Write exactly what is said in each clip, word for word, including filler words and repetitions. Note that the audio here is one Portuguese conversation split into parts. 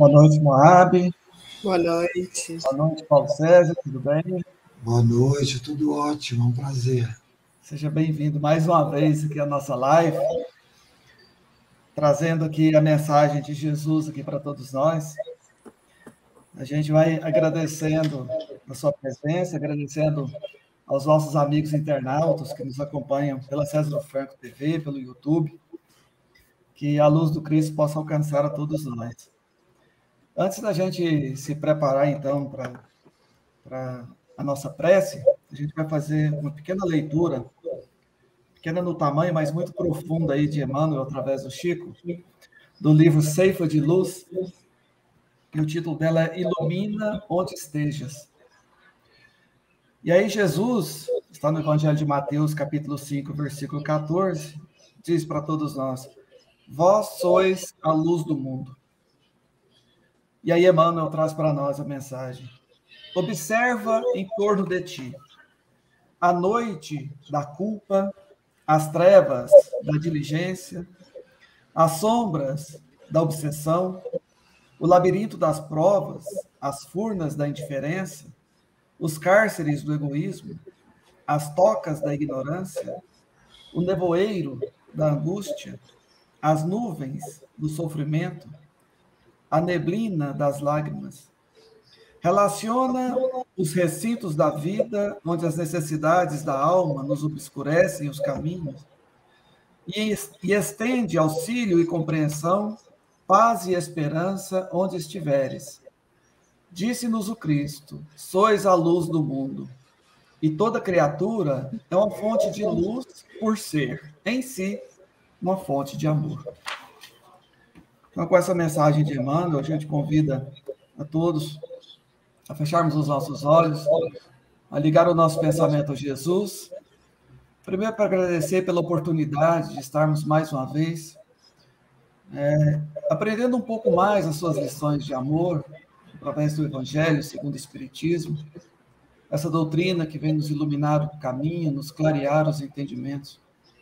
Boa noite, Moab. Boa noite. Boa noite, Paulo César, tudo bem? Boa noite, tudo ótimo, é um prazer. Seja bem-vindo mais uma vez aqui à nossa live, trazendo aqui a mensagem de Jesus aqui para todos nós. A gente vai agradecendo a sua presença, agradecendo aos nossos amigos internautas que nos acompanham pela César Franco T V, pelo YouTube, que a luz do Cristo possa alcançar a todos nós. Antes da gente se preparar, então, para para a nossa prece, a gente vai fazer uma pequena leitura, pequena no tamanho, mas muito profunda aí de Emmanuel, através do Chico, do livro Ceifa de Luz, e o título dela é Ilumina onde estejas. E aí Jesus, está no Evangelho de Mateus, capítulo cinco, versículo quatorze, diz para todos nós, vós sois a luz do mundo. E aí Emmanuel traz para nós a mensagem, observa em torno de ti a noite da culpa, as trevas da diligência, as sombras da obsessão, o labirinto das provas, as furnas da indiferença, os cárceres do egoísmo, as tocas da ignorância, o nevoeiro da angústia, as nuvens do sofrimento, a neblina das lágrimas. Relaciona os recintos da vida, onde as necessidades da alma nos obscurecem os caminhos, e, e estende auxílio e compreensão, paz e esperança onde estiveres. Disse-nos o Cristo, sois a luz do mundo, e toda criatura é uma fonte de luz por ser, em si, uma fonte de amor. Então, com essa mensagem de Emmanuel, a gente convida a todos a fecharmos os nossos olhos, a ligar o nosso pensamento a Jesus. Primeiro, para agradecer pela oportunidade de estarmos mais uma vez é, aprendendo um pouco mais as suas lições de amor, através do Evangelho segundo o Espiritismo, essa doutrina que vem nos iluminar o caminho, nos clarear os entendimentos.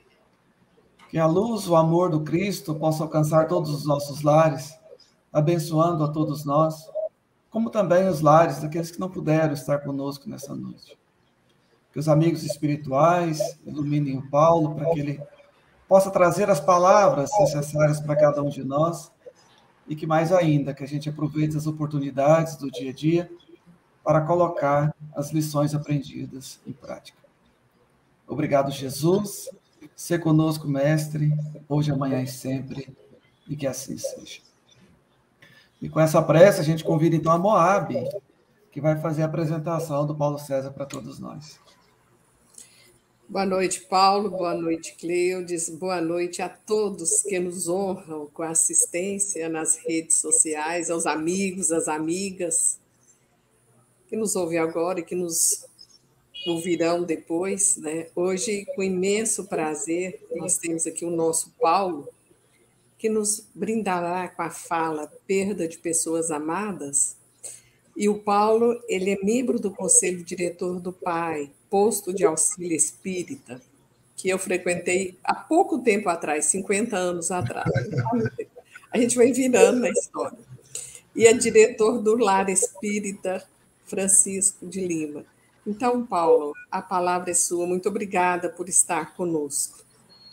Que a luz, o amor do Cristo possa alcançar todos os nossos lares, abençoando a todos nós, como também os lares daqueles que não puderam estar conosco nessa noite. Que os amigos espirituais iluminem o Paulo para que ele possa trazer as palavras necessárias para cada um de nós e que mais ainda, que a gente aproveite as oportunidades do dia a dia para colocar as lições aprendidas em prática. Obrigado, Jesus. Sê conosco, Mestre, hoje, amanhã e sempre, e que assim seja. E com essa prece, a gente convida então a Moab, que vai fazer a apresentação do Paulo César para todos nós. Boa noite, Paulo. Boa noite, Cleudes. Boa noite a todos que nos honram com a assistência nas redes sociais, aos amigos, às amigas que nos ouvem agora e que nos ouvirão depois, né? Hoje, com imenso prazer, nós temos aqui o nosso Paulo, que nos brindará com a fala Perda de Pessoas Amadas. E o Paulo, ele é membro do Conselho Diretor do P A I, Posto de Auxílio Espírita, que eu frequentei há pouco tempo atrás, cinquenta anos atrás. A gente vai virando na história. E é diretor do Lar Espírita Francisco de Lima. Então, Paulo, a palavra é sua. Muito obrigada por estar conosco.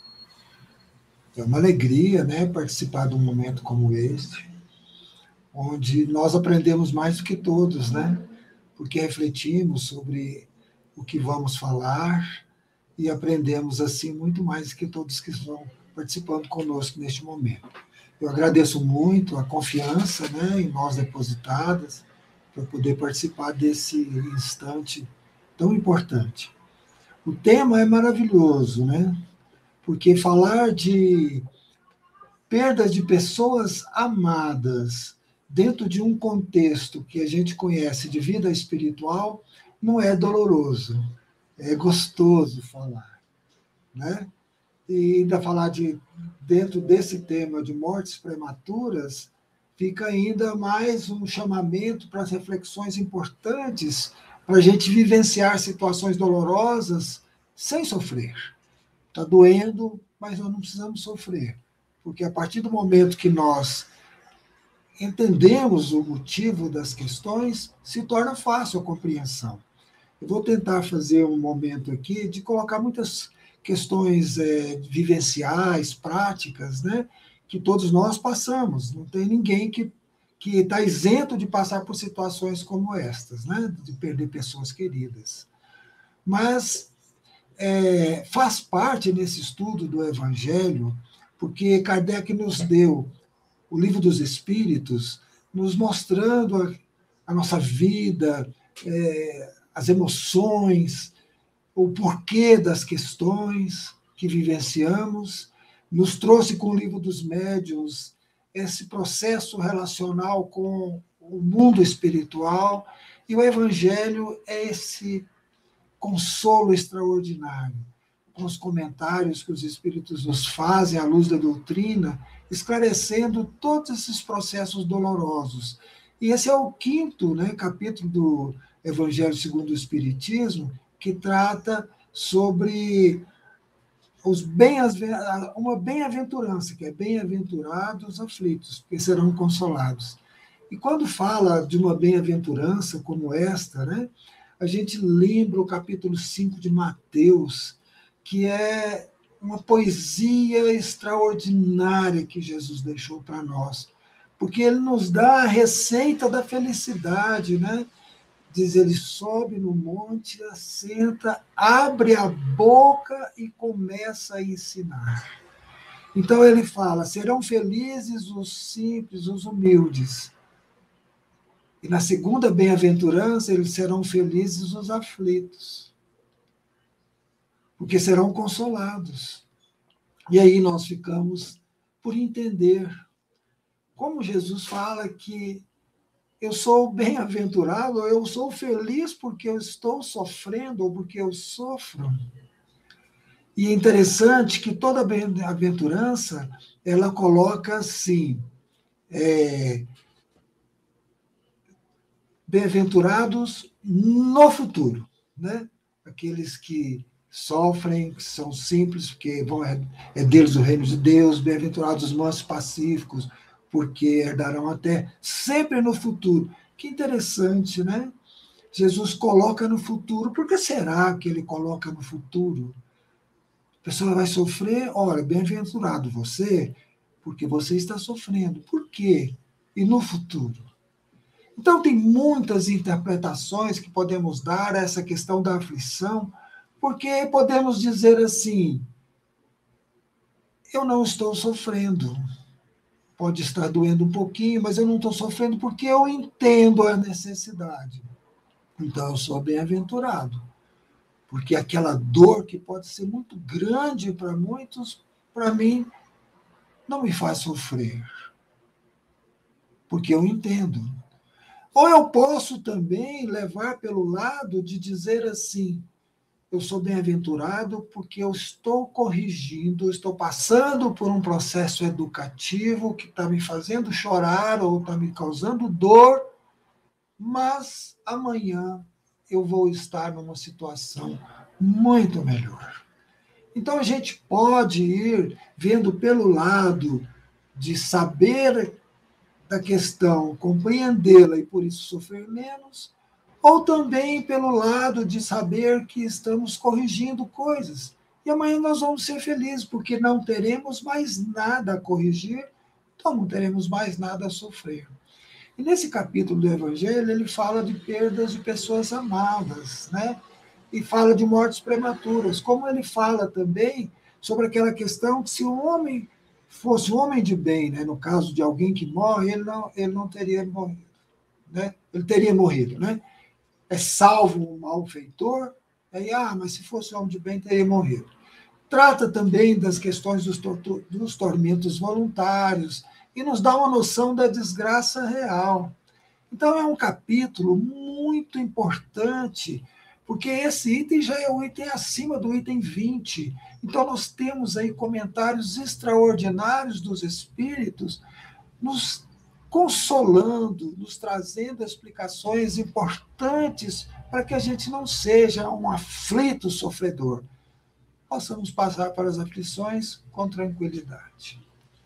É uma alegria, né, participar de um momento como este, onde nós aprendemos mais do que todos, né? Porque refletimos sobre o que vamos falar e aprendemos, assim, muito mais do que todos que estão participando conosco neste momento. Eu agradeço muito a confiança, né, em nós depositadas para poder participar desse instante tão importante. O tema é maravilhoso, né? Porque falar de perda de pessoas amadas dentro de um contexto que a gente conhece de vida espiritual não é doloroso, é gostoso falar, né? E ainda falar de dentro desse tema de mortes prematuras fica ainda mais um chamamento para as reflexões importantes para a gente vivenciar situações dolorosas sem sofrer. Está doendo, mas nós não precisamos sofrer, porque a partir do momento que nós entendemos o motivo das questões, se torna fácil a compreensão. Eu vou tentar fazer um momento aqui de colocar muitas questões é, vivenciais, práticas, né, que todos nós passamos. Não tem ninguém que que está isento de passar por situações como estas, né, de perder pessoas queridas. Mas é, faz parte nesse estudo do Evangelho, porque Kardec nos deu o Livro dos Espíritos, nos mostrando a, a nossa vida, é, as emoções, o porquê das questões que vivenciamos, nos trouxe com o Livro dos Médiuns esse processo relacional com o mundo espiritual, e o Evangelho é esse consolo extraordinário, com os comentários que os Espíritos nos fazem à luz da doutrina, esclarecendo todos esses processos dolorosos. E esse é o quinto, né, capítulo do Evangelho segundo o Espiritismo, que trata sobre os bem, uma bem-aventurança, que é bem-aventurados os aflitos, porque serão consolados. E quando fala de uma bem-aventurança como esta, né, a gente lembra o capítulo cinco de Mateus, que é uma poesia extraordinária que Jesus deixou para nós, porque ele nos dá a receita da felicidade, né? Diz, ele sobe no monte, assenta, abre a boca e começa a ensinar. Então ele fala, serão felizes os simples, os humildes. E na segunda bem-aventurança, eles serão felizes os aflitos, porque serão consolados. E aí nós ficamos por entender como Jesus fala que eu sou bem-aventurado, eu sou feliz porque eu estou sofrendo ou porque eu sofro. E é interessante que toda bem-aventurança, ela coloca assim, é, bem-aventurados no futuro, né? Aqueles que sofrem, que são simples, porque vão, é, é deles o reino de Deus, bem-aventurados os mansos pacíficos, porque herdarão a terra, sempre no futuro. Que interessante, né? Jesus coloca no futuro. Por que será que ele coloca no futuro? A pessoa vai sofrer, olha, bem-aventurado você, porque você está sofrendo. Por quê? E no futuro? Então, tem muitas interpretações que podemos dar a essa questão da aflição, porque podemos dizer assim, eu não estou sofrendo. Pode estar doendo um pouquinho, mas eu não estou sofrendo porque eu entendo a necessidade. Então, eu sou bem-aventurado. Porque aquela dor que pode ser muito grande para muitos, para mim, não me faz sofrer. Porque eu entendo. Ou eu posso também levar pelo lado de dizer assim, eu sou bem-aventurado porque eu estou corrigindo, estou passando por um processo educativo que está me fazendo chorar ou está me causando dor, mas amanhã eu vou estar numa situação muito melhor. Então a gente pode ir vendo pelo lado de saber da questão, compreendê-la e por isso sofrer menos, ou também pelo lado de saber que estamos corrigindo coisas. E amanhã nós vamos ser felizes, porque não teremos mais nada a corrigir, então não teremos mais nada a sofrer. E nesse capítulo do Evangelho, ele fala de perdas de pessoas amadas, né? E fala de mortes prematuras, como ele fala também sobre aquela questão que se o homem fosse um homem de bem, né? No caso de alguém que morre, ele não, ele não teria morrido, né? Ele teria morrido, né? É salvo um malfeitor, aí, ah, mas se fosse homem de bem, teria morrido. Trata também das questões dos, tortu- dos tormentos voluntários e nos dá uma noção da desgraça real. Então, é um capítulo muito importante, porque esse item já é o item acima do item vinte. Então, nós temos aí comentários extraordinários dos espíritos nos consolando, nos trazendo explicações importantes para que a gente não seja um aflito sofredor. Possamos passar para as aflições com tranquilidade.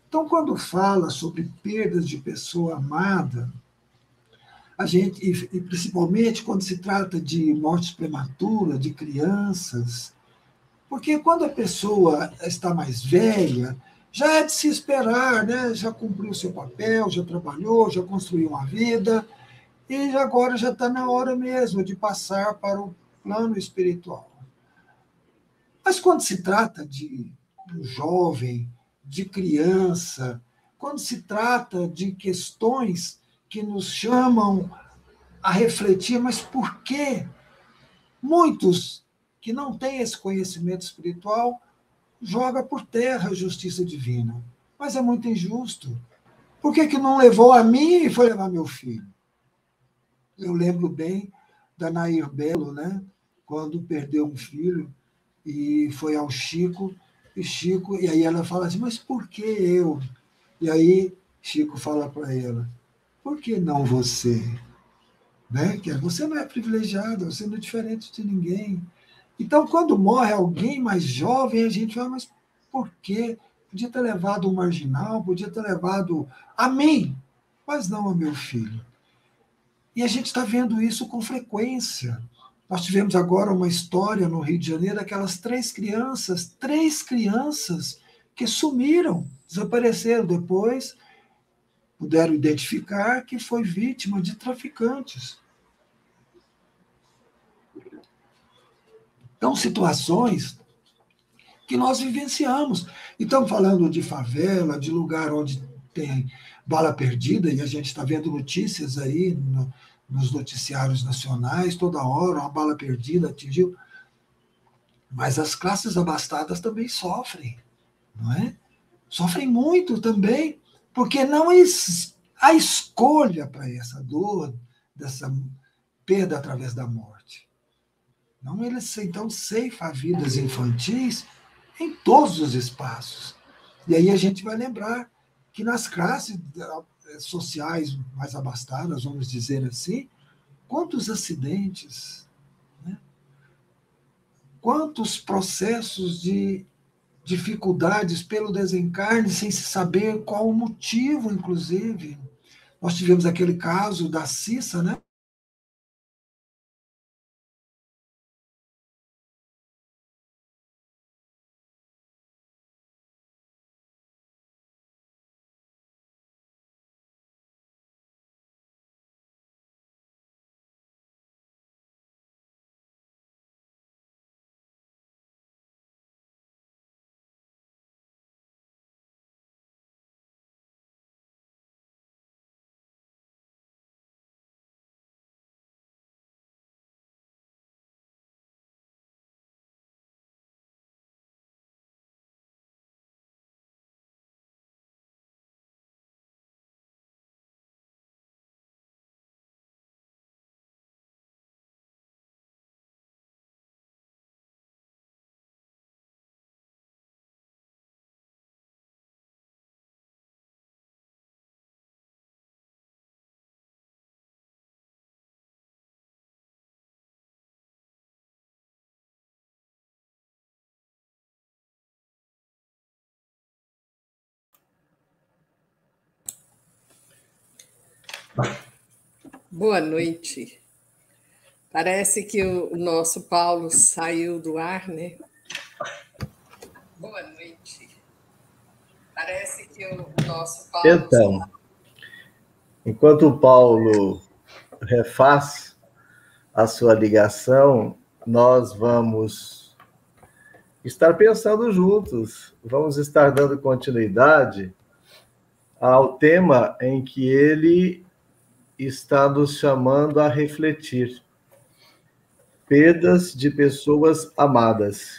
Então, quando fala sobre perdas de pessoa amada, a gente, e, e principalmente quando se trata de mortes prematuras, de crianças, porque quando a pessoa está mais velha, já é de se esperar, né? Já cumpriu o seu papel, já trabalhou, já construiu uma vida, e agora já está na hora mesmo de passar para o plano espiritual. Mas quando se trata de um jovem, de criança, quando se trata de questões que nos chamam a refletir, mas por quê? Muitos que não têm esse conhecimento espiritual joga por terra a justiça divina. Mas é muito injusto. Por que, que não levou a mim e foi levar meu filho? Eu lembro bem da Nair Belo, né? Quando perdeu um filho e foi ao Chico, e Chico, e aí ela fala assim, mas por que eu? E aí Chico fala para ela, por que não você? Né? Que você não é privilegiada, você não é diferente de ninguém. Então, quando morre alguém mais jovem, a gente fala, mas por quê? Podia ter levado um marginal, podia ter levado a mim, mas não a meu filho. E a gente está vendo isso com frequência. Nós tivemos agora uma história no Rio de Janeiro, aquelas três crianças, três crianças que sumiram, desapareceram depois, puderam identificar que foi vítima de traficantes. Então, situações que nós vivenciamos. E estamos falando de favela, de lugar onde tem bala perdida, e a gente está vendo notícias aí no, nos noticiários nacionais, toda hora, uma bala perdida atingiu. Mas as classes abastadas também sofrem, não é? Sofrem muito também, porque não há escolha para essa dor, dessa perda através da morte. Não, eles então ceifam vidas infantis em todos os espaços. E aí a gente vai lembrar que nas classes sociais mais abastadas, vamos dizer assim, quantos acidentes, né? Quantos processos de dificuldades pelo desencarne sem se saber qual o motivo, inclusive. Nós tivemos aquele caso da Cissa, né? Boa noite. Parece que o nosso Paulo saiu do ar, né? Boa noite. Parece que o nosso Paulo... Então, enquanto o Paulo refaz a sua ligação, nós vamos estar pensando juntos, vamos estar dando continuidade ao tema em que ele está nos chamando a refletir. Perdas de pessoas amadas.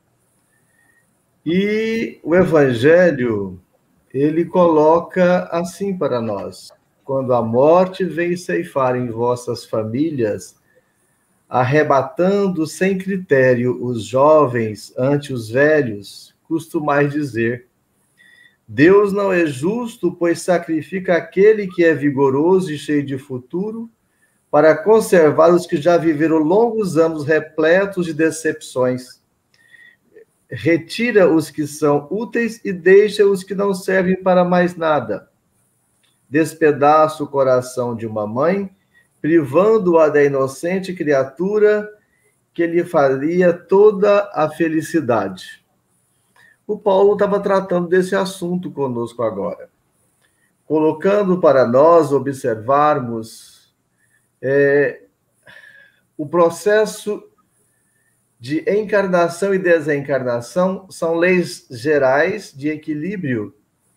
E o Evangelho, ele coloca assim para nós: quando a morte vem ceifar em vossas famílias, arrebatando sem critério os jovens ante os velhos, costumais dizer: Deus não é justo, pois sacrifica aquele que é vigoroso e cheio de futuro, para conservar os que já viveram longos anos repletos de decepções. retira os que são úteis e deixa os que não servem para mais nada. Despedaça o coração de uma mãe, privando-a da inocente criatura que lhe faria toda a felicidade. O Paulo estava tratando desse assunto conosco agora, colocando para nós observarmos é, o processo de encarnação e desencarnação. São leis gerais de equilíbrio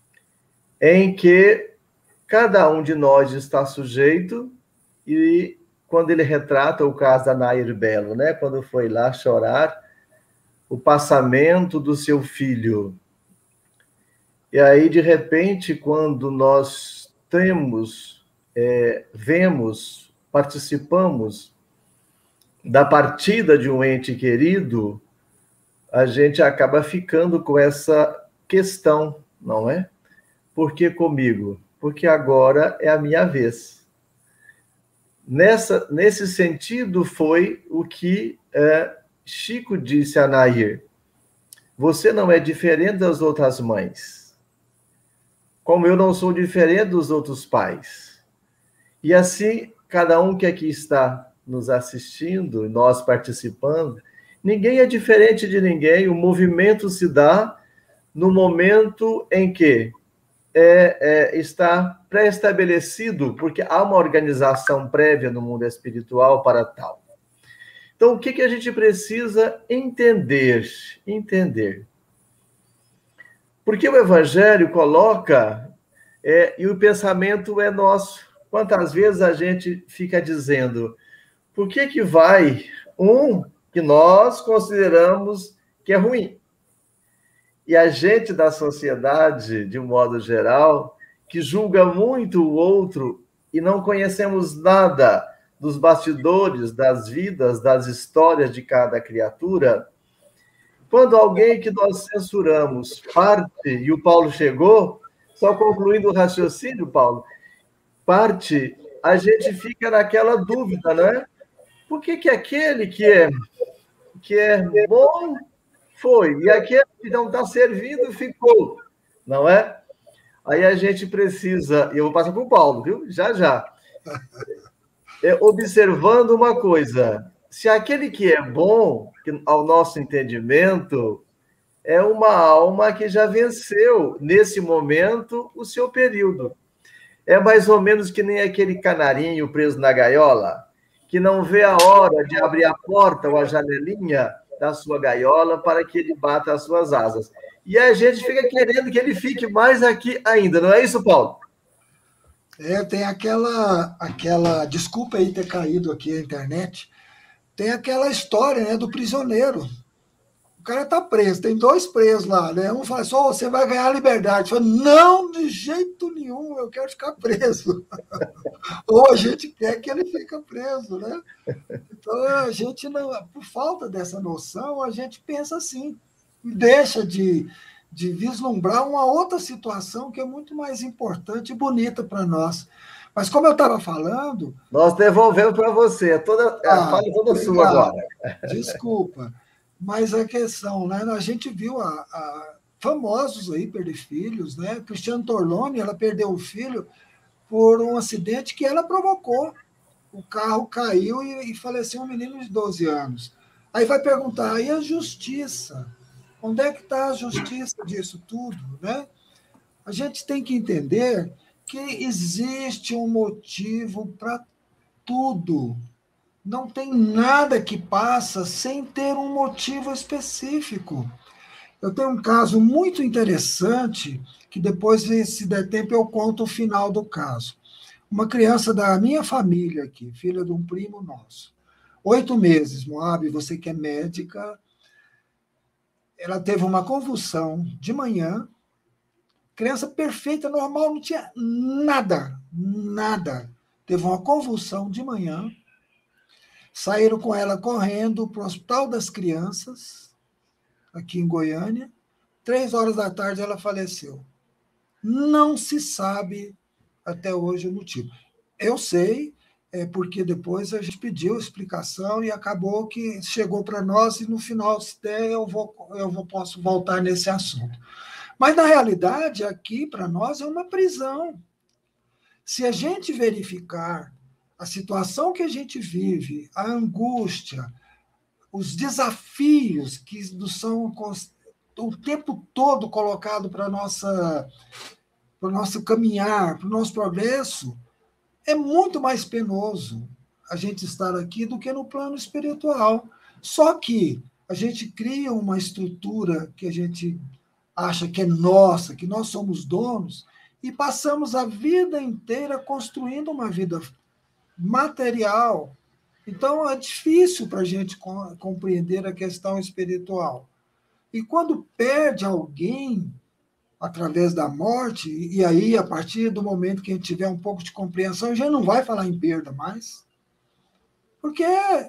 em que cada um de nós está sujeito. E quando ele retrata o caso da Nair Belo, né, quando foi lá chorar o passamento do seu filho. E aí, de repente, quando nós temos, é, vemos, participamos da partida de um ente querido, a gente acaba ficando com essa questão, não é? Por que comigo? Porque agora é a minha vez. Nessa, nesse sentido, foi o que é, Chico disse a Nair: você não é diferente das outras mães, como eu não sou diferente dos outros pais. E assim, cada um que aqui está nos assistindo, nós participando, ninguém é diferente de ninguém. O movimento se dá no momento em que é, é, está pré-estabelecido, porque há uma organização prévia no mundo espiritual para tal. Então, o que, que a gente precisa entender? Entender. Porque o Evangelho coloca, é, e o pensamento é nosso. Quantas vezes a gente fica dizendo, por que que vai um que nós consideramos que é ruim? E a gente da sociedade, de um modo geral, que julga muito o outro e não conhecemos nada dos bastidores, das vidas, das histórias de cada criatura, quando alguém que nós censuramos parte, e o Paulo chegou, só concluindo o raciocínio, Paulo, parte, a gente fica naquela dúvida, não é? Por que que aquele que é, que é bom foi, e aquele que não está servindo ficou, não é? Aí a gente precisa, e eu vou passar para o Paulo, viu? Já, já. É, observando uma coisa, se aquele que é bom, que, ao nosso entendimento, é uma alma que já venceu, nesse momento, o seu período. É mais ou menos que nem aquele canarinho preso na gaiola, que não vê a hora de abrir a porta ou a janelinha da sua gaiola para que ele bata as suas asas. E a gente fica querendo que ele fique mais aqui ainda, não é isso, Paulo? É, tem aquela, aquela... Desculpa aí ter caído aqui a internet. Tem aquela história, né, do prisioneiro. O cara tá preso, tem dois presos lá, né? Um fala assim, oh, você vai ganhar a liberdade. Fala, não, de jeito nenhum, eu quero ficar preso. Ou a gente quer que ele fique preso, né? Então, a gente, não, por falta dessa noção, a gente pensa assim, e deixa de, de vislumbrar uma outra situação que é muito mais importante e bonita para nós. Mas como eu estava falando... Nós devolvemos para você, toda, ah, a fala toda obrigado. Sua agora. Desculpa. Mas a questão, né? A gente viu a, a famosos aí perder filhos, né? Cristiano Torlone, ela perdeu o filho por um acidente que ela provocou. O carro caiu e, e faleceu um menino de doze anos. Aí vai perguntar, e a justiça? Onde é que está a justiça disso tudo, né? A gente tem que entender que existe um motivo para tudo. Não tem nada que passa sem ter um motivo específico. Eu tenho um caso muito interessante, que depois, se der tempo, eu conto o final do caso. Uma criança da minha família aqui, filha de um primo nosso. Oito meses, Moab, você que é médica, ela teve uma convulsão de manhã, criança perfeita, normal, não tinha nada, nada. Teve uma convulsão de manhã, saíram com ela correndo para o Hospital das Crianças, aqui em Goiânia. Três horas da tarde ela faleceu. Não se sabe até hoje o motivo. Eu sei é porque depois a gente pediu explicação e acabou que chegou para nós, e no final, se der, eu, vou, eu vou, posso voltar nesse assunto. Mas, na realidade, aqui, para nós, é uma prisão. Se a gente verificar a situação que a gente vive, a angústia, os desafios que são o tempo todo colocados para nossa, para o nosso caminhar, para o nosso progresso, é muito mais penoso a gente estar aqui do que no plano espiritual. Só que a gente cria uma estrutura que a gente acha que é nossa, que nós somos donos, e passamos a vida inteira construindo uma vida material. Então, é difícil para a gente compreender a questão espiritual. E quando perde alguém através da morte, e aí, a partir do momento que a gente tiver um pouco de compreensão, a gente não vai falar em perda mais. Porque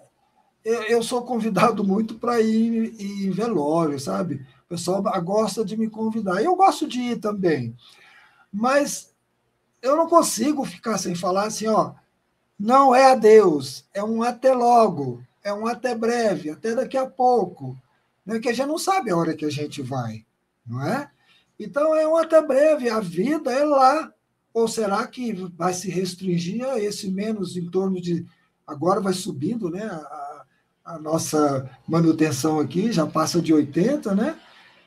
eu sou convidado muito para ir em velório, sabe? O pessoal gosta de me convidar. Eu gosto de ir também. Mas eu não consigo ficar sem falar assim, ó, não é adeus, é um até logo, é um até breve, até daqui a pouco, né? Que a gente não sabe a hora que a gente vai, não é? Então, é um até breve, a vida é lá. Ou será que vai se restringir a esse menos em torno de... Agora vai subindo, né? A, a nossa manutenção aqui já passa de oitenta, né?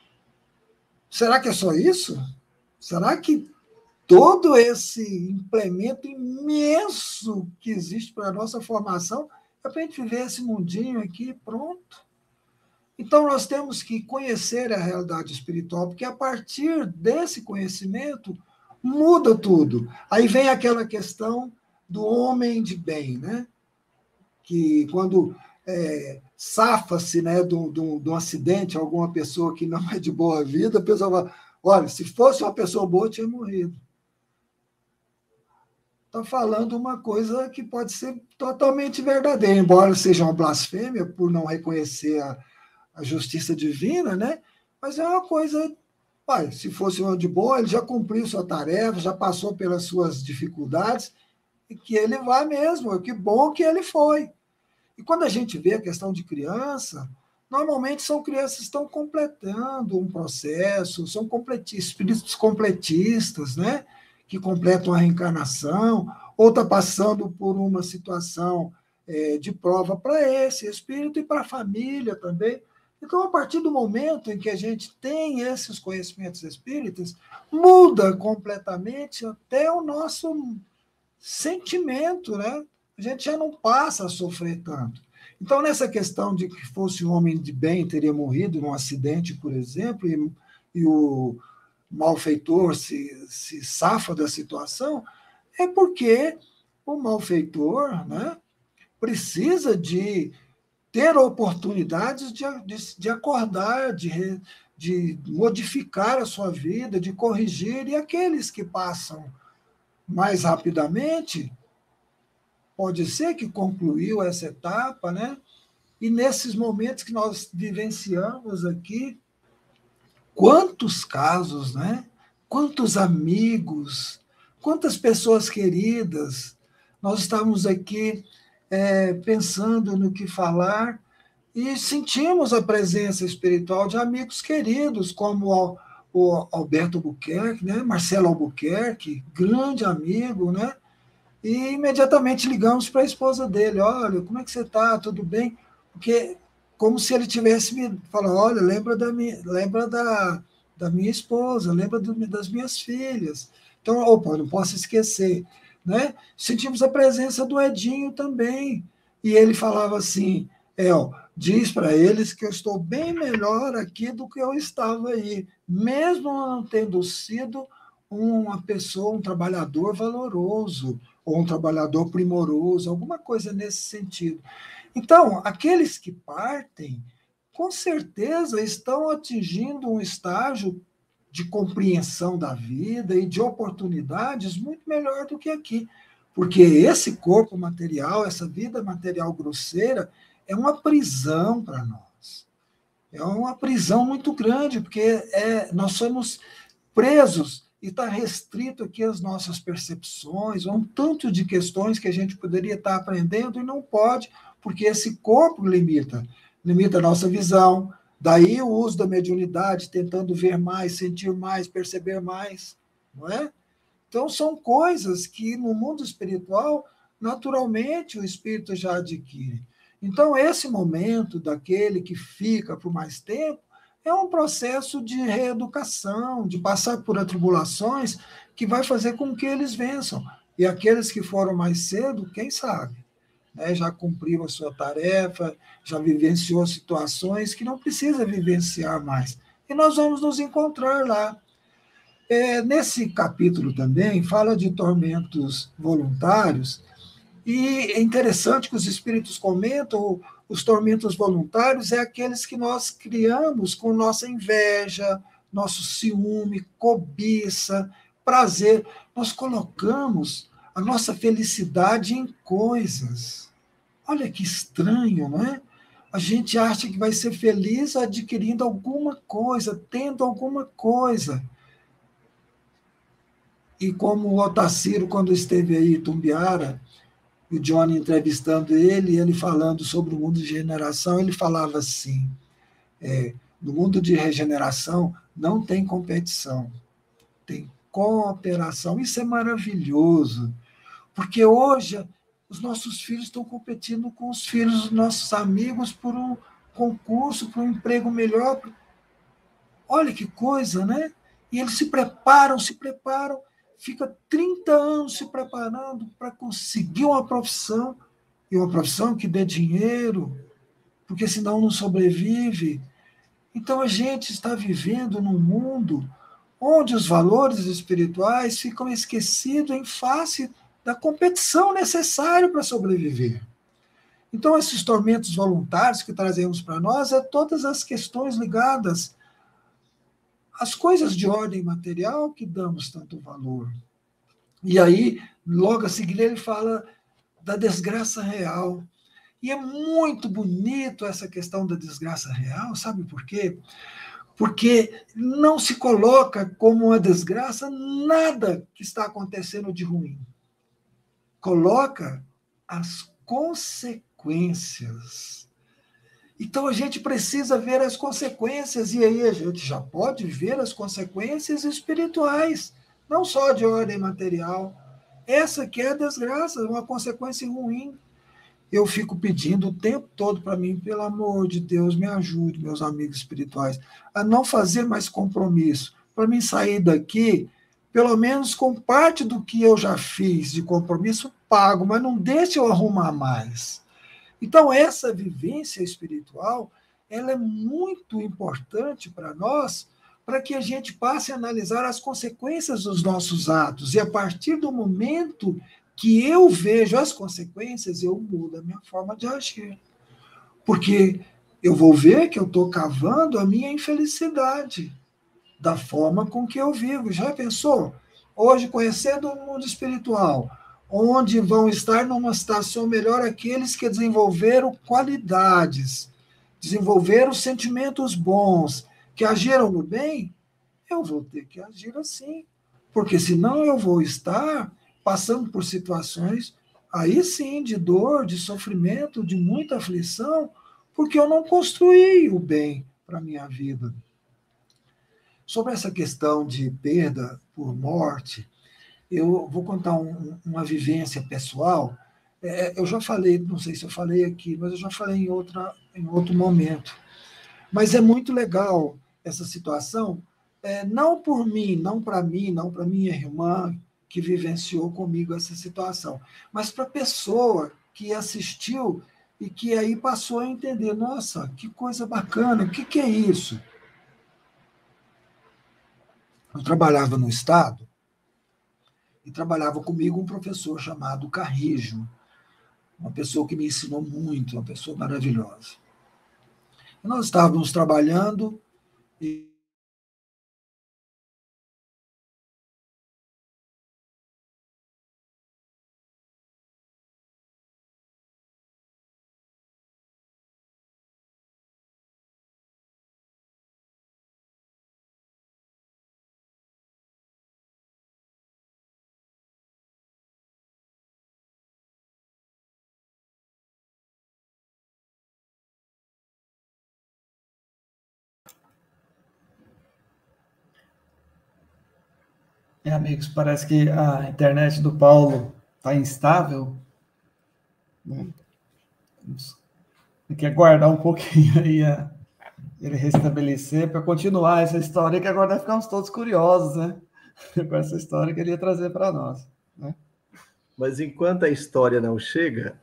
Será que é só isso? Será que todo esse implemento imenso que existe para a nossa formação é para a gente viver esse mundinho aqui, pronto? Então, nós temos que conhecer a realidade espiritual, porque a partir desse conhecimento muda tudo. Aí vem aquela questão do homem de bem, né? Que quando é, safa-se, né, de, de, de um acidente, alguma pessoa que não é de boa vida, a pessoa fala, olha, se fosse uma pessoa boa, tinha morrido. Está falando uma coisa que pode ser totalmente verdadeira, embora seja uma blasfêmia por não reconhecer a, a justiça divina, né? Mas é uma coisa, pai, se fosse uma de boa, ele já cumpriu sua tarefa, já passou pelas suas dificuldades, e que ele vá mesmo, que bom que ele foi. E quando a gente vê a questão de criança, normalmente são crianças que estão completando um processo, são completistas, espíritos completistas, né? Que completam a reencarnação, ou está passando por uma situação é, de prova para esse espírito e para a família também. Então, a partir do momento em que a gente tem esses conhecimentos espíritas, muda completamente até o nosso sentimento, né? A gente já não passa a sofrer tanto. Então, nessa questão de que fosse um homem de bem, teria morrido num acidente, por exemplo, e, e o malfeitor se, se safa da situação, é porque o malfeitor, né, precisa de ter oportunidades de, de, de acordar, de, de modificar a sua vida, de corrigir, e aqueles que passam mais rapidamente, pode ser que concluiu essa etapa, né? E nesses momentos que nós vivenciamos aqui, quantos casos, né? Quantos amigos, quantas pessoas queridas, nós estamos aqui é, pensando no que falar e sentimos a presença espiritual de amigos queridos, como o Alberto Albuquerque, né? Marcelo Albuquerque, grande amigo, né? E imediatamente ligamos para a esposa dele, olha, como é que você está? Tudo bem? Porque como se ele tivesse me falado, olha, lembra da minha, lembra da, da minha esposa, lembra do, das minhas filhas. Então, opa, não posso esquecer. Né? Sentimos a presença do Edinho também. E ele falava assim, El, diz para eles que eu estou bem melhor aqui do que eu estava aí, mesmo não tendo sido uma pessoa, um trabalhador valoroso, ou um trabalhador primoroso, alguma coisa nesse sentido. Então, aqueles que partem, com certeza estão atingindo um estágio de compreensão da vida e de oportunidades muito melhor do que aqui. Porque esse corpo material, essa vida material grosseira, é uma prisão para nós. É uma prisão muito grande, porque é, nós somos presos e está restrito aqui às nossas percepções, a um tanto de questões que a gente poderia estar aprendendo e não pode, porque esse corpo limita, limita a nossa visão, daí o uso da mediunidade, tentando ver mais, sentir mais, perceber mais, não é? Então, são coisas que no mundo espiritual, naturalmente, o espírito já adquire. Então, esse momento daquele que fica por mais tempo é um processo de reeducação, de passar por atribulações que vai fazer com que eles vençam. E aqueles que foram mais cedo, quem sabe, né, já cumpriram a sua tarefa, já vivenciou situações que não precisa vivenciar mais. E nós vamos nos encontrar lá. É, nesse capítulo também fala de tormentos voluntários, e é interessante que os espíritos comentam, os tormentos voluntários é aqueles que nós criamos com nossa inveja, nosso ciúme, cobiça, prazer. Nós colocamos a nossa felicidade em coisas. Olha que estranho, não é? A gente acha que vai ser feliz adquirindo alguma coisa, tendo alguma coisa. E como o Otacílio, quando esteve aí em Tumbiara, o Johnny entrevistando ele, ele falando sobre o mundo de regeneração, ele falava assim, é, no mundo de regeneração não tem competição, tem cooperação. Isso é maravilhoso, porque hoje os nossos filhos estão competindo com os filhos dos nossos amigos por um concurso, por um emprego melhor. Olha que coisa, né? E eles se preparam, se preparam, fica trinta anos se preparando para conseguir uma profissão, e uma profissão que dê dinheiro, porque senão não sobrevive. Então a gente está vivendo num mundo onde os valores espirituais ficam esquecidos em face da competição necessária para sobreviver. Então esses tormentos voluntários que trazemos para nós é todas as questões ligadas às coisas de ordem material que damos tanto valor. E aí, logo a seguir, ele fala da desgraça real. E é muito bonito essa questão da desgraça real, sabe por quê? Porque não se coloca como uma desgraça nada que está acontecendo de ruim. Coloca as consequências. Então a gente precisa ver as consequências, e aí a gente já pode ver as consequências espirituais, não só de ordem material. Essa que é a desgraça, uma consequência ruim. Eu fico pedindo o tempo todo para mim, pelo amor de Deus, me ajude, meus amigos espirituais, a não fazer mais compromisso, para mim sair daqui, pelo menos com parte do que eu já fiz de compromisso, pago, mas não deixe eu arrumar mais. Então, essa vivência espiritual, ela é muito importante para nós, para que a gente passe a analisar as consequências dos nossos atos. E a partir do momento que eu vejo as consequências, eu mudo a minha forma de agir. Porque eu vou ver que eu estou cavando a minha infelicidade da forma com que eu vivo. Já pensou? Hoje, conhecendo o mundo espiritual, onde vão estar numa situação melhor aqueles que desenvolveram qualidades, desenvolveram sentimentos bons, que agiram no bem, eu vou ter que agir assim, porque senão eu vou estar passando por situações, aí sim, de dor, de sofrimento, de muita aflição, porque eu não construí o bem para a minha vida. Sobre essa questão de perda por morte, eu vou contar um, uma vivência pessoal. É, eu já falei, não sei se eu falei aqui, mas eu já falei em, outra, em outro momento. Mas é muito legal essa situação, é, não por mim, não para mim, não para minha irmã que vivenciou comigo essa situação, mas para a pessoa que assistiu e que aí passou a entender, nossa, que coisa bacana, o que, que é isso? Eu trabalhava no Estado, e trabalhava comigo um professor chamado Carrijo, uma pessoa que me ensinou muito, uma pessoa maravilhosa. E nós estávamos trabalhando e É, amigos, parece que a internet do Paulo está instável, né? Tem que aguardar um pouquinho aí a ele restabelecer para continuar essa história, que agora ficamos todos curiosos, né? Com essa história que ele ia trazer para nós, né? Mas enquanto a história não chega,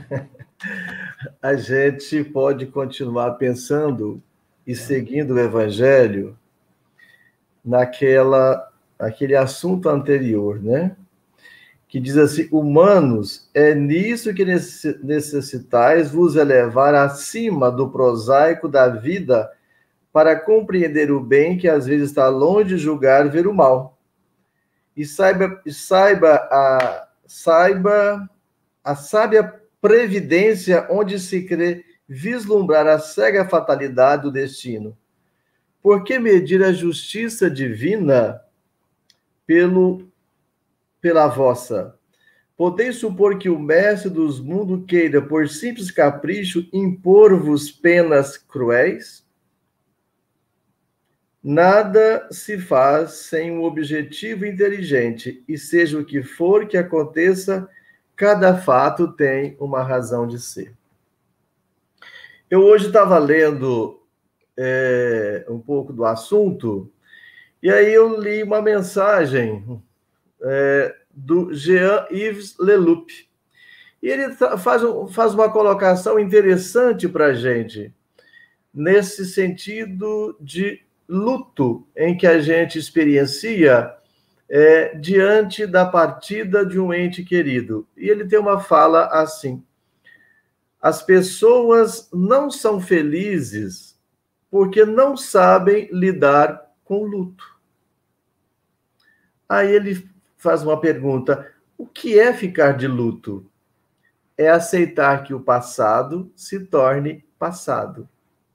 a gente pode continuar pensando e seguindo o Evangelho naquela, aquele assunto anterior, né? Que diz assim: humanos, é nisso que necessitais vos elevar acima do prosaico da vida para compreender o bem que às vezes está longe de julgar e ver o mal. E saiba, e saiba, a, saiba a sábia previdência onde se crê vislumbrar a cega fatalidade do destino. Por que medir a justiça divina pelo, pela vossa? Podeis supor que o mestre dos mundos queira, por simples capricho, impor-vos penas cruéis? Nada se faz sem um objetivo inteligente, e seja o que for que aconteça, cada fato tem uma razão de ser. Eu hoje estava lendo é, um pouco do assunto, e aí eu li uma mensagem é, do Jean-Yves Leloup. E ele faz, faz uma colocação interessante para a gente, nesse sentido de luto em que a gente experiencia é, diante da partida de um ente querido. E ele tem uma fala assim: as pessoas não são felizes porque não sabem lidar com o luto. Aí ele faz uma pergunta: o que é ficar de luto? É aceitar que o passado se torne passado.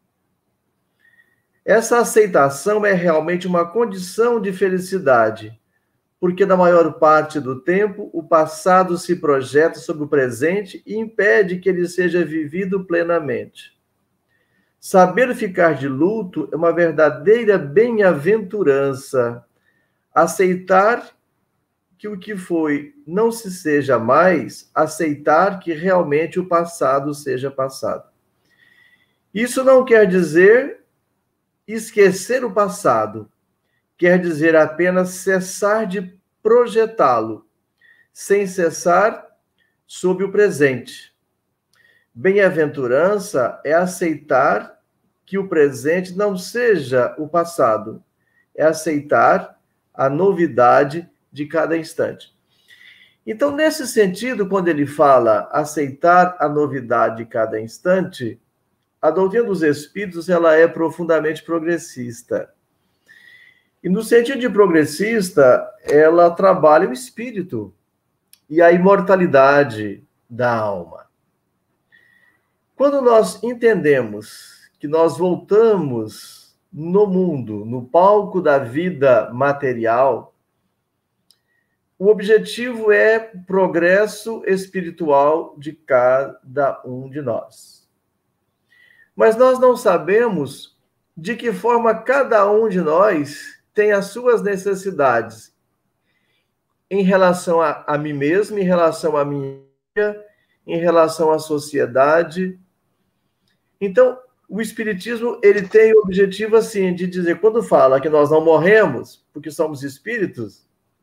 Essa aceitação é realmente uma condição de felicidade, porque na maior parte do tempo o passado se projeta sobre o presente e impede que ele seja vivido plenamente. Saber ficar de luto é uma verdadeira bem-aventurança. Aceitar que o que foi não se seja mais, aceitar que realmente o passado seja passado. Isso não quer dizer esquecer o passado, quer dizer apenas cessar de projetá-lo, sem cessar sob o presente. Bem-aventurança é aceitar que o presente não seja o passado, é aceitar a novidade de cada instante. Então, nesse sentido, quando ele fala aceitar a novidade de cada instante, a doutrina dos Espíritos ela é profundamente progressista. E no sentido de progressista, ela trabalha o espírito e a imortalidade da alma. Quando nós entendemos que nós voltamos no mundo, no palco da vida material, o objetivo é progresso espiritual de cada um de nós. Mas nós não sabemos de que forma cada um de nós tem as suas necessidades em relação a, a mim mesmo, em relação a mim, em relação à sociedade. Então, o Espiritismo ele tem o objetivo assim de dizer, quando fala que nós não morremos porque somos espíritos,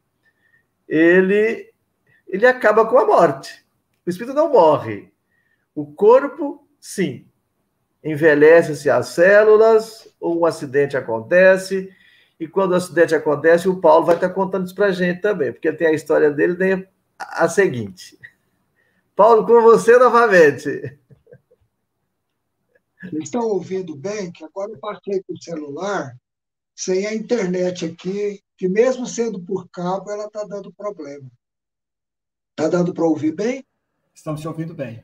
ele, ele acaba com a morte. O espírito não morre. O corpo, sim. Envelhece-se as células, ou um acidente acontece, e quando o acidente acontece, o Paulo vai estar contando isso para a gente também, porque tem a história dele, tem a seguinte. Paulo, com você novamente. Vocês estão ouvindo bem? Que agora eu passei para o celular, sem a internet aqui, que mesmo sendo por cabo, ela está dando problema. Está dando para ouvir bem? Estamos te ouvindo bem.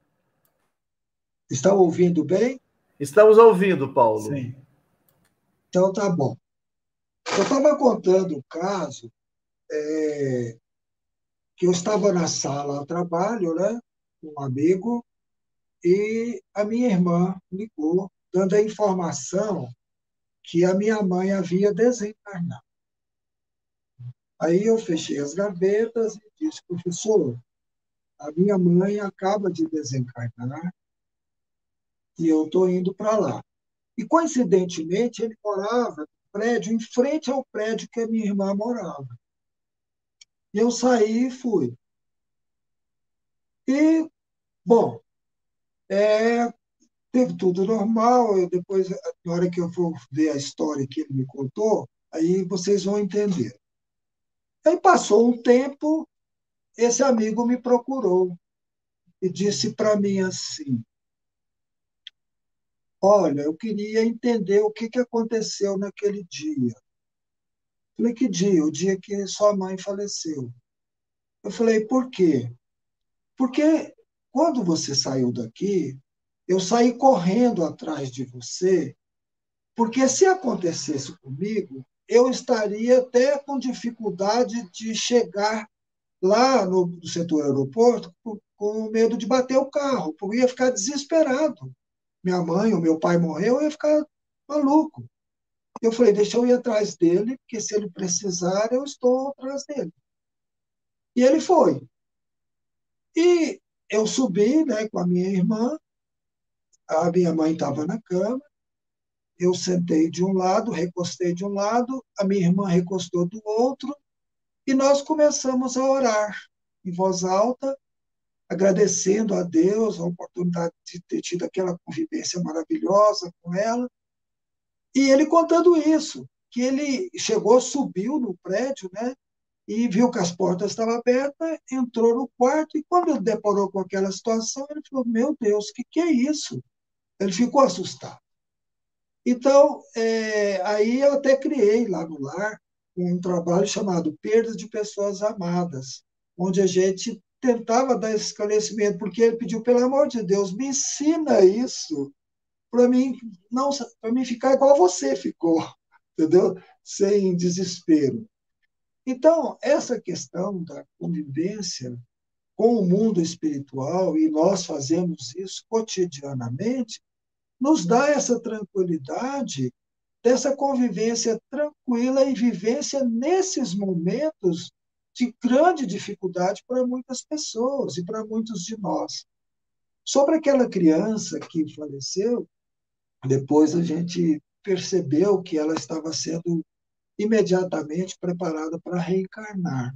Estão ouvindo bem? Estamos ouvindo, Paulo. Sim. Então tá bom. Eu estava contando o caso é, que eu estava na sala a trabalho, né, com um amigo, e a minha irmã ligou, dando a informação que a minha mãe havia desencarnado. Aí eu fechei as gavetas e disse, professor, a minha mãe acaba de desencarnar e eu estou indo para lá. E, coincidentemente, ele morava no prédio, em frente ao prédio que a minha irmã morava. E eu saí e fui. E, bom, é, teve tudo normal. Eu depois, na hora que eu for ver a história que ele me contou, aí vocês vão entender. Aí passou um tempo, esse amigo me procurou e disse para mim assim, olha, eu queria entender o que, que aconteceu naquele dia. Eu falei, que dia? O dia que sua mãe faleceu. Eu falei, por quê? Porque quando você saiu daqui, eu saí correndo atrás de você, porque se acontecesse comigo, eu estaria até com dificuldade de chegar lá no setor aeroporto com, com medo de bater o carro, porque eu ia ficar desesperado. Minha mãe ou meu pai morreu, eu ia ficar maluco. Eu falei, deixa eu ir atrás dele, porque se ele precisar, eu estou atrás dele. E ele foi. E eu subi, né, com a minha irmã, a minha mãe estava na cama, eu sentei de um lado, recostei de um lado, a minha irmã recostou do outro, e nós começamos a orar em voz alta, agradecendo a Deus a oportunidade de ter tido aquela convivência maravilhosa com ela. E ele contando isso, que ele chegou, subiu no prédio, né, e viu que as portas estavam abertas, entrou no quarto, e quando ele deparou com aquela situação, ele falou, meu Deus, o que, que é isso? Ele ficou assustado. Então, é, aí eu até criei lá no lar um trabalho chamado Perdas de Pessoas Amadas, onde a gente tentava dar esse esclarecimento, porque ele pediu, pelo amor de Deus, me ensina isso, para mim, não, para mim ficar igual você ficou, entendeu? Sem desespero. Então, essa questão da convivência com o mundo espiritual, e nós fazemos isso cotidianamente, nos dá essa tranquilidade, dessa convivência tranquila e vivência nesses momentos de grande dificuldade para muitas pessoas e para muitos de nós. Sobre aquela criança que faleceu, depois a gente percebeu que ela estava sendo imediatamente preparada para reencarnar.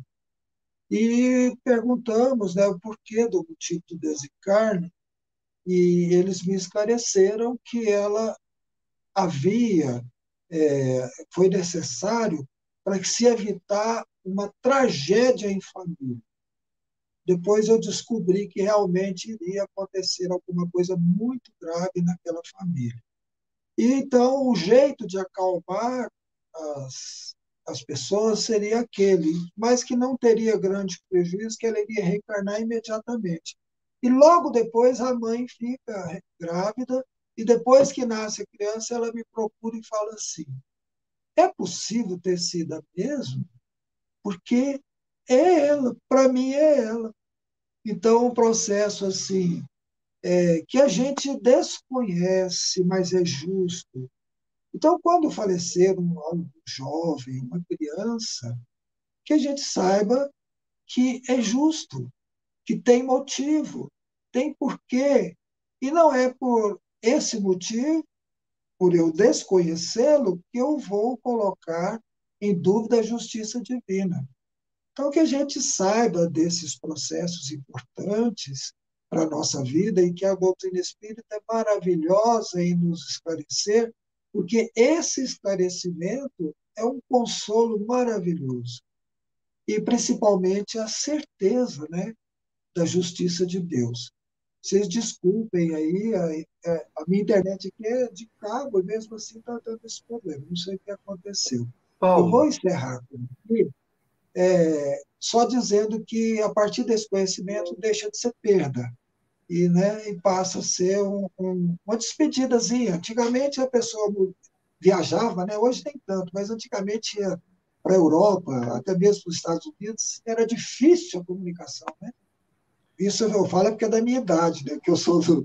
E perguntamos, né, o porquê do motivo do desencarne, e eles me esclareceram que ela havia, é, foi necessário para que se evitar uma tragédia em família. Depois eu descobri que realmente iria acontecer alguma coisa muito grave naquela família. E então o jeito de acalmar as, as pessoas seria aquele, mas que não teria grande prejuízo, que ela iria reencarnar imediatamente. E logo depois a mãe fica grávida, e depois que nasce a criança, ela me procura e fala assim, é possível ter sido a mesma? Porque é ela, para mim é ela. Então, um processo assim, é, que a gente desconhece, mas é justo. Então, quando falecer um, um jovem, uma criança, que a gente saiba que é justo, que tem motivo, tem porquê. E não é por esse motivo, por eu desconhecê-lo, que eu vou colocar em dúvida a justiça divina. Então, que a gente saiba desses processos importantes para a nossa vida e que a doutrina espírita é maravilhosa em nos esclarecer, porque esse esclarecimento é um consolo maravilhoso. E, principalmente, a certeza, né, da justiça de Deus. Vocês desculpem aí, a, a minha internet aqui é de cabo e mesmo assim está dando esse problema. Não sei o que aconteceu. Eu vou Paulo, encerrar por aqui, é, só dizendo que, a partir desse conhecimento, deixa de ser perda e, né, e passa a ser um, um, uma despedidazinha. Antigamente, a pessoa viajava, né, hoje nem tanto, mas antigamente ia para a Europa, até mesmo para os Estados Unidos, era difícil a comunicação, né? Isso eu falo porque é da minha idade, né? Que eu sou do,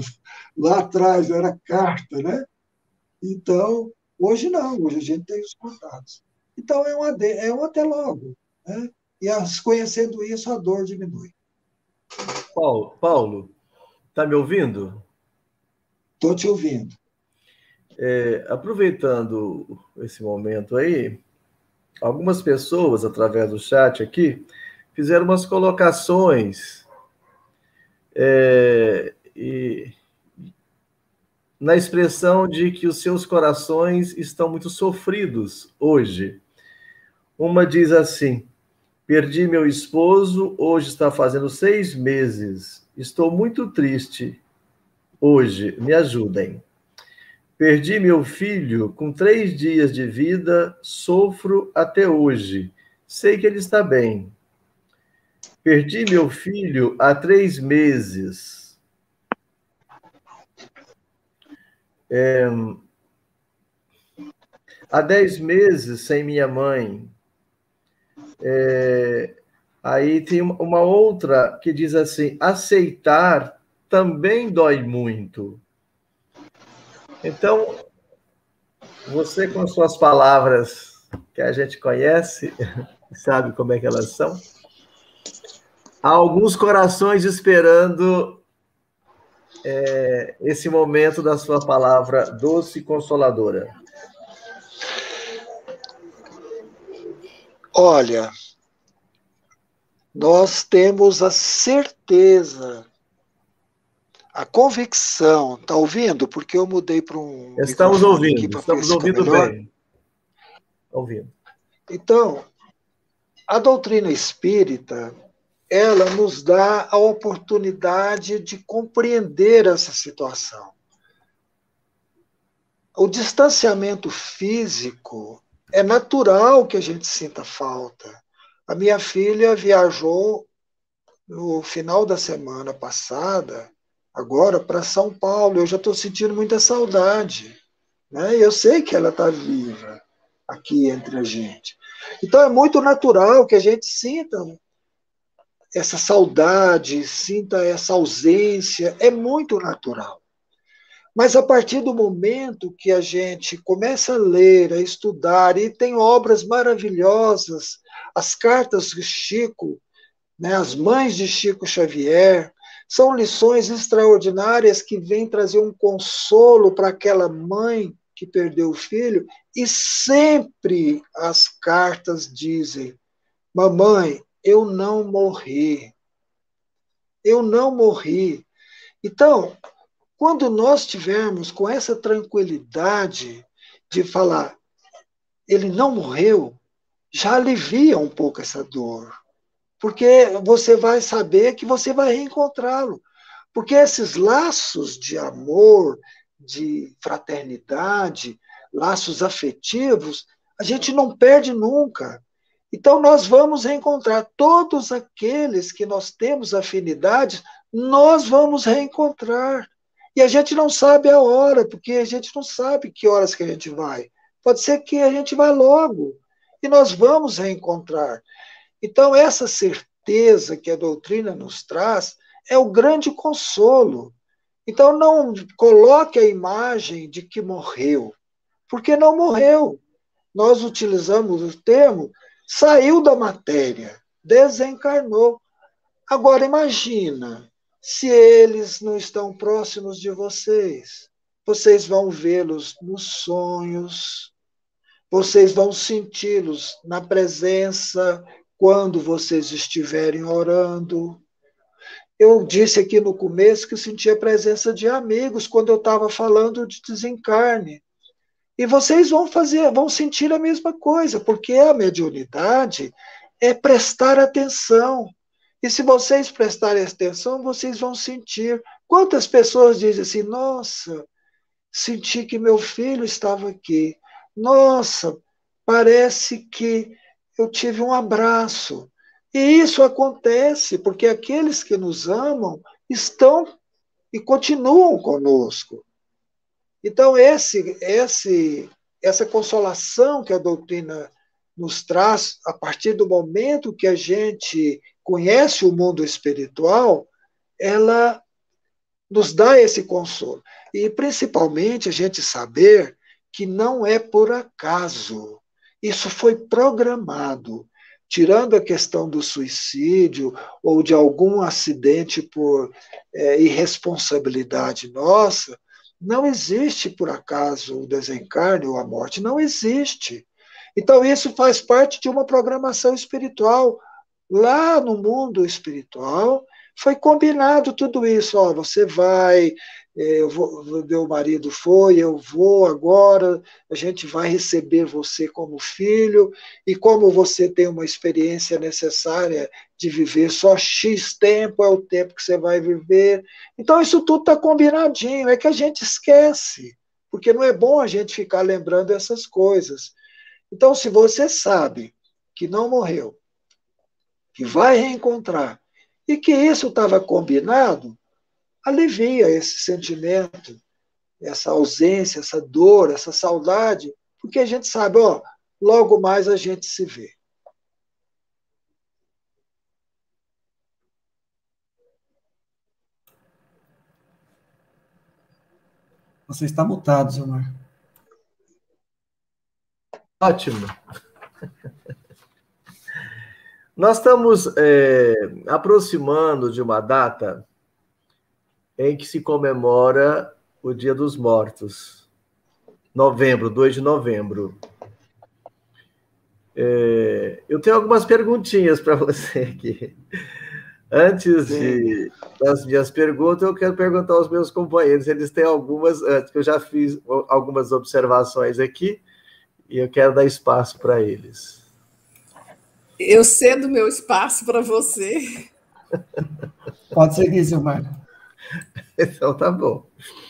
lá atrás, era carta, né? Então, hoje não, hoje a gente tem os contatos. Então, é um, ade, é um até logo. né? E as, conhecendo isso, a dor diminui. Paulo, Paulo, tá me ouvindo? Estou te ouvindo. É, aproveitando esse momento aí, algumas pessoas, através do chat aqui, fizeram umas colocações é, e, na expressão de que os seus corações estão muito sofridos hoje. Uma diz assim: perdi meu esposo, hoje está fazendo seis meses. Estou muito triste hoje, me ajudem. Perdi meu filho com três dias de vida, sofro até hoje. Sei que ele está bem. Perdi meu filho há três meses. É, há dez meses sem minha mãe. É, aí tem uma outra que diz assim: aceitar também dói muito. Então, você com suas palavras que a gente conhece, sabe como é que elas são? Há alguns corações esperando é, esse momento da sua palavra doce e consoladora. Olha, nós temos a certeza, a convicção, tá ouvindo? Porque eu mudei para um Estamos microfone aqui ouvindo, para estamos ouvindo melhor. bem. Ouvindo. Então, a doutrina espírita, ela nos dá a oportunidade de compreender essa situação. O distanciamento físico é natural que a gente sinta falta. A minha filha viajou no final da semana passada, agora, para São Paulo. Eu já estou sentindo muita saudade, né? Eu sei que ela está viva aqui entre a gente. Então é muito natural que a gente sinta essa saudade, sinta essa ausência, é muito natural. Mas a partir do momento que a gente começa a ler, a estudar, e tem obras maravilhosas, as cartas de Chico, né, as mães de Chico Xavier, são lições extraordinárias que vêm trazer um consolo para aquela mãe que perdeu o filho, e sempre as cartas dizem: mamãe, eu não morri. Eu não morri. Então, quando nós tivermos com essa tranquilidade de falar, ele não morreu, já alivia um pouco essa dor. Porque você vai saber que você vai reencontrá-lo. Porque esses laços de amor, de fraternidade, laços afetivos, a gente não perde nunca. Então, nós vamos reencontrar todos aqueles que nós temos afinidades, nós vamos reencontrar. E a gente não sabe a hora, porque a gente não sabe que horas que a gente vai. Pode ser que a gente vá logo, e nós vamos reencontrar. Então, essa certeza que a doutrina nos traz é o grande consolo. Então, não coloque a imagem de que morreu, porque não morreu. Nós utilizamos o termo saiu da matéria, desencarnou. Agora, imagina, se eles não estão próximos de vocês, vocês vão vê-los nos sonhos, vocês vão senti-los na presença quando vocês estiverem orando. Eu disse aqui no começo que eu senti a presença de amigos quando eu estava falando de desencarne. E vocês vão fazer, vão sentir a mesma coisa, porque a mediunidade é prestar atenção. E se vocês prestarem atenção, vocês vão sentir. Quantas pessoas dizem assim: nossa, senti que meu filho estava aqui. Nossa, parece que eu tive um abraço. E isso acontece porque aqueles que nos amam estão e continuam conosco. Então, esse, esse, essa consolação que a doutrina nos traz, a partir do momento que a gente conhece o mundo espiritual, ela nos dá esse consolo. E, principalmente, a gente saber que não é por acaso. Isso foi programado. tirando a questão do suicídio ou de algum acidente por é, irresponsabilidade nossa, não existe, por acaso, o desencarne ou a morte. Não existe. Então, isso faz parte de uma programação espiritual. Lá no mundo espiritual, foi combinado tudo isso. Ó, você vai, eu vou, meu marido foi, eu vou agora, a gente vai receber você como filho, e como você tem uma experiência necessária de viver só X tempo, é o tempo que você vai viver. Então, isso tudo está combinadinho, é que a gente esquece, porque não é bom a gente ficar lembrando essas coisas. Então, se você sabe que não morreu, que vai reencontrar, e que isso estava combinado, alivia esse sentimento, essa ausência, essa dor, essa saudade, porque a gente sabe, ó, logo mais a gente se vê. Você está mutado, Zilmar. Ótimo. Nós estamos é, aproximando de uma data em que se comemora o Dia dos Mortos. Novembro, dois de novembro. É, eu tenho algumas perguntinhas para você aqui. Antes de, das minhas perguntas, eu quero perguntar aos meus companheiros, eles têm algumas, antes que eu já fiz algumas observações aqui, e eu quero dar espaço para eles. Eu cedo meu espaço para você. Pode seguir, Zilmar. Então, tá bom.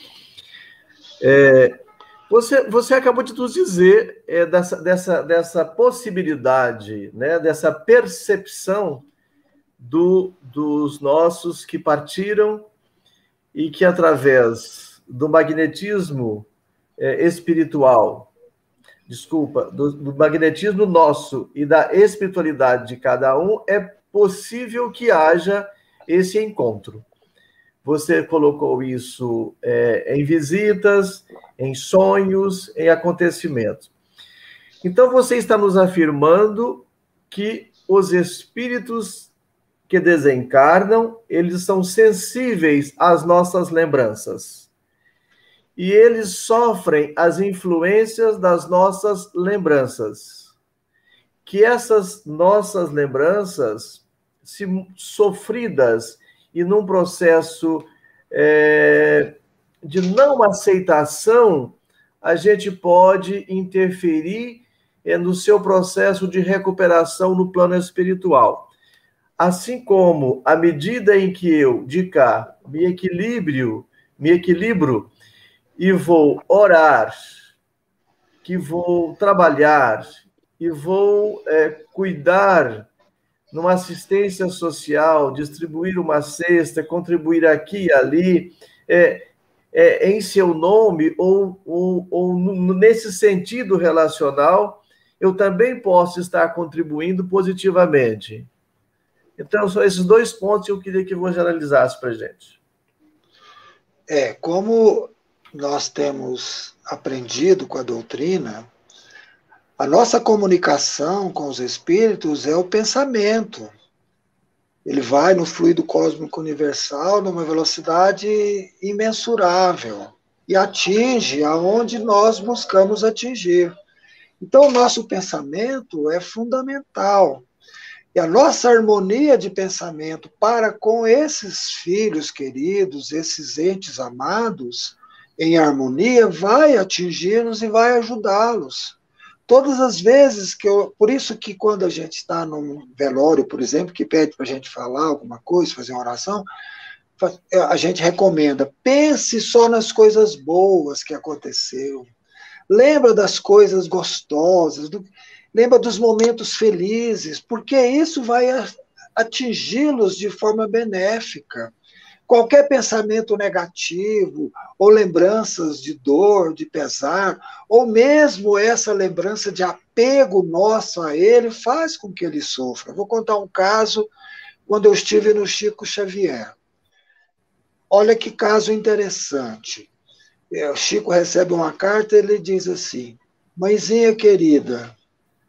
É, você, você acabou de nos dizer é, dessa, dessa, dessa possibilidade, né, dessa percepção do, dos nossos que partiram e que, através do magnetismo é, espiritual, desculpa, do, do magnetismo nosso e da espiritualidade de cada um, é possível que haja esse encontro. Você colocou isso é, em visitas, em sonhos, em acontecimentos. Então, você está nos afirmando que os espíritos que desencarnam, eles são sensíveis às nossas lembranças. E eles sofrem as influências das nossas lembranças. Que essas nossas lembranças, se sofridas e num processo é, de não aceitação, a gente pode interferir é, no seu processo de recuperação no plano espiritual. Assim como, à medida em que eu, de cá, me equilibro, me equilibro e vou orar, que vou trabalhar e vou é, cuidar numa assistência social, distribuir uma cesta, contribuir aqui e ali, é, é, em seu nome ou, ou, ou nesse sentido relacional, eu também posso estar contribuindo positivamente. Então, são esses dois pontos que eu queria que você analisasse para a gente. É, como nós temos aprendido com a doutrina, a nossa comunicação com os espíritos é o pensamento. Ele vai no fluido cósmico universal numa velocidade imensurável e atinge aonde nós buscamos atingir. Então, o nosso pensamento é fundamental. E a nossa harmonia de pensamento para com esses filhos queridos, esses entes amados, em harmonia, vai atingi-los e vai ajudá-los. Todas as vezes que eu... Por isso que quando a gente está num velório, por exemplo, que pede para a gente falar alguma coisa, fazer uma oração, a gente recomenda, pense só nas coisas boas que aconteceu. Lembra das coisas gostosas, do... lembra dos momentos felizes, porque isso vai atingi-los de forma benéfica. Qualquer pensamento negativo, ou lembranças de dor, de pesar, ou mesmo essa lembrança de apego nosso a ele, faz com que ele sofra. Vou contar um caso quando eu estive no Chico Xavier. Olha que caso interessante. O Chico recebe uma carta e ele diz assim: mãezinha querida,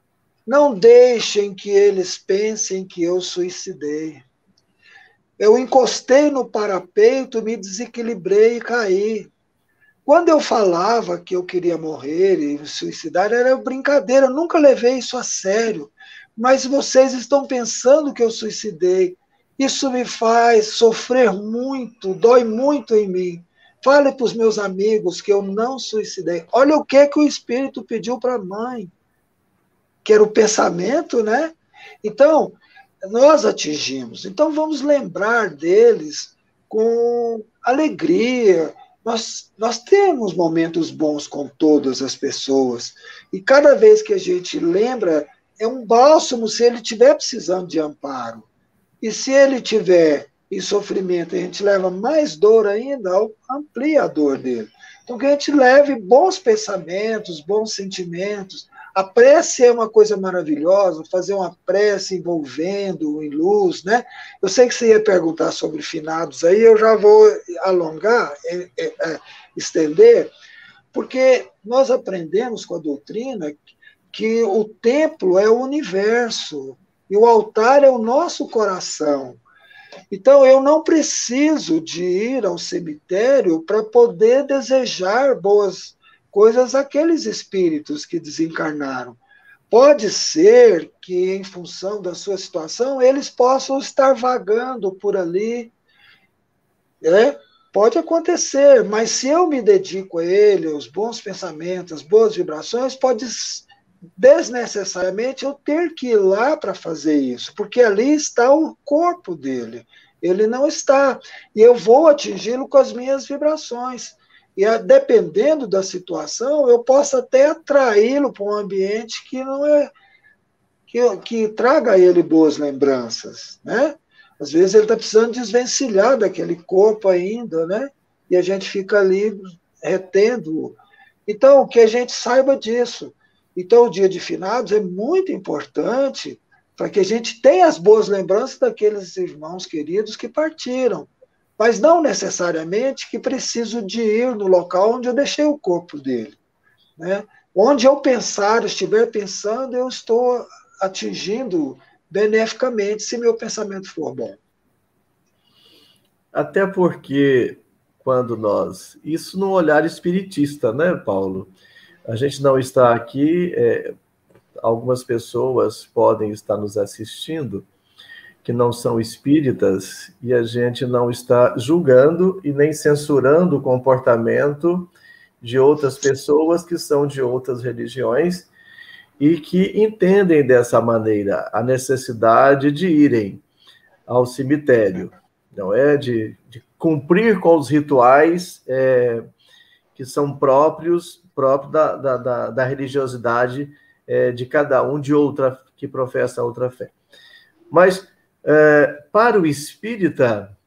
Não deixem que eles pensem que eu suicidei. Eu encostei no parapeito, me desequilibrei e caí. Quando eu falava que eu queria morrer e me suicidar, era brincadeira, eu nunca levei isso a sério. Mas vocês estão pensando que eu suicidei. Isso me faz sofrer muito, dói muito em mim. Fale para os meus amigos que eu não suicidei. Olha o que, que o Espírito pediu para a mãe, que era o pensamento, né? Então, nós atingimos. Então, vamos lembrar deles com alegria. Nós, nós temos momentos bons com todas as pessoas. E cada vez que a gente lembra, é um bálsamo se ele estiver precisando de amparo. E se ele tiver em sofrimento, a gente leva mais dor ainda, amplia a dor dele. Então, que a gente leve bons pensamentos, bons sentimentos. A prece é uma coisa maravilhosa, fazer uma prece envolvendo em luz, né? Eu sei que você ia perguntar sobre finados aí, eu já vou alongar, é, é, é, estender, porque nós aprendemos com a doutrina que o templo é o universo e o altar é o nosso coração. Então, eu não preciso de ir ao cemitério para poder desejar boas coisas àqueles espíritos que desencarnaram. Pode ser que, em função da sua situação, eles possam estar vagando por ali. Né? Pode acontecer, mas se eu me dedico a ele, aos bons pensamentos, às boas vibrações, pode desnecessariamente eu ter que ir lá para fazer isso, porque ali está o corpo dele. Ele não está. E eu vou atingi-lo com as minhas vibrações. E dependendo da situação, eu posso até atraí-lo para um ambiente que não é que, que traga a ele boas lembranças, né? Às vezes ele está precisando desvencilhar daquele corpo ainda, né? E a gente fica ali retendo-o. Então, que a gente saiba disso. Então, o dia de finados é muito importante para que a gente tenha as boas lembranças daqueles irmãos queridos que partiram. Mas não necessariamente que preciso de ir no local onde eu deixei o corpo dele. Né? Onde eu pensar, estiver pensando, eu estou atingindo beneficamente, se meu pensamento for bom. Até porque, quando nós... Isso no olhar espiritista, né, Paulo? A gente não está aqui... É, algumas pessoas podem estar nos assistindo que não são espíritas, e a gente não está julgando e nem censurando o comportamento de outras pessoas que são de outras religiões e que entendem dessa maneira a necessidade de irem ao cemitério, não é? De, de cumprir com os rituais é, que são próprios, próprios da, da, da, da religiosidade é, de cada um, de outra, que professa outra fé. Mas É, para o espírita,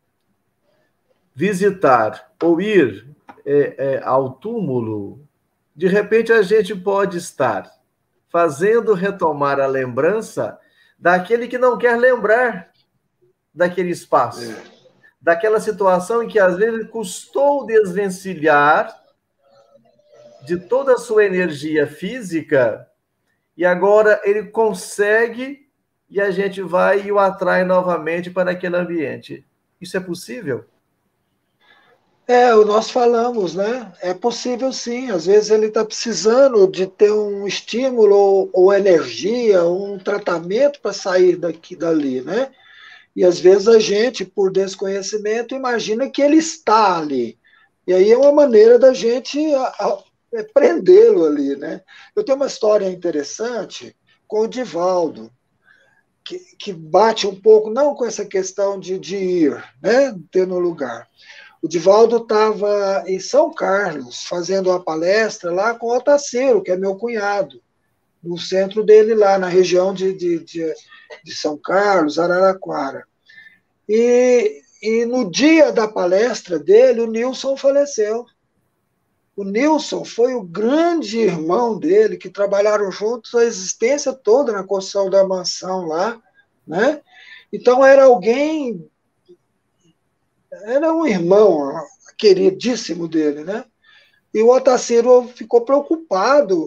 visitar ou ir é, é, ao túmulo, de repente a gente pode estar fazendo retomar a lembrança daquele que não quer lembrar daquele espaço, é. daquela situação em que às vezes custou desvencilhar de toda a sua energia física e agora ele consegue. E a gente vai e o atrai novamente para aquele ambiente. Isso é possível? É, nós falamos, né? É possível sim. Às vezes ele está precisando de ter um estímulo ou, ou energia, um tratamento para sair daqui, dali, né? E às vezes a gente, por desconhecimento, imagina que ele está ali. E aí é uma maneira da gente é prendê-lo ali, né? Eu tenho uma história interessante com o Divaldo. Que, que bate um pouco, não com essa questão de, de ir, né, ter no lugar. O Divaldo estava em São Carlos, fazendo uma palestra lá com o Otacílio, que é meu cunhado, no centro dele lá, na região de, de, de, de São Carlos, Araraquara. E, e no dia da palestra dele, o Nilson faleceu. O Nilson foi o grande irmão dele, que trabalharam juntos a existência toda na construção da mansão lá, né? Então era alguém, era um irmão queridíssimo dele, né? E o Otacílio ficou preocupado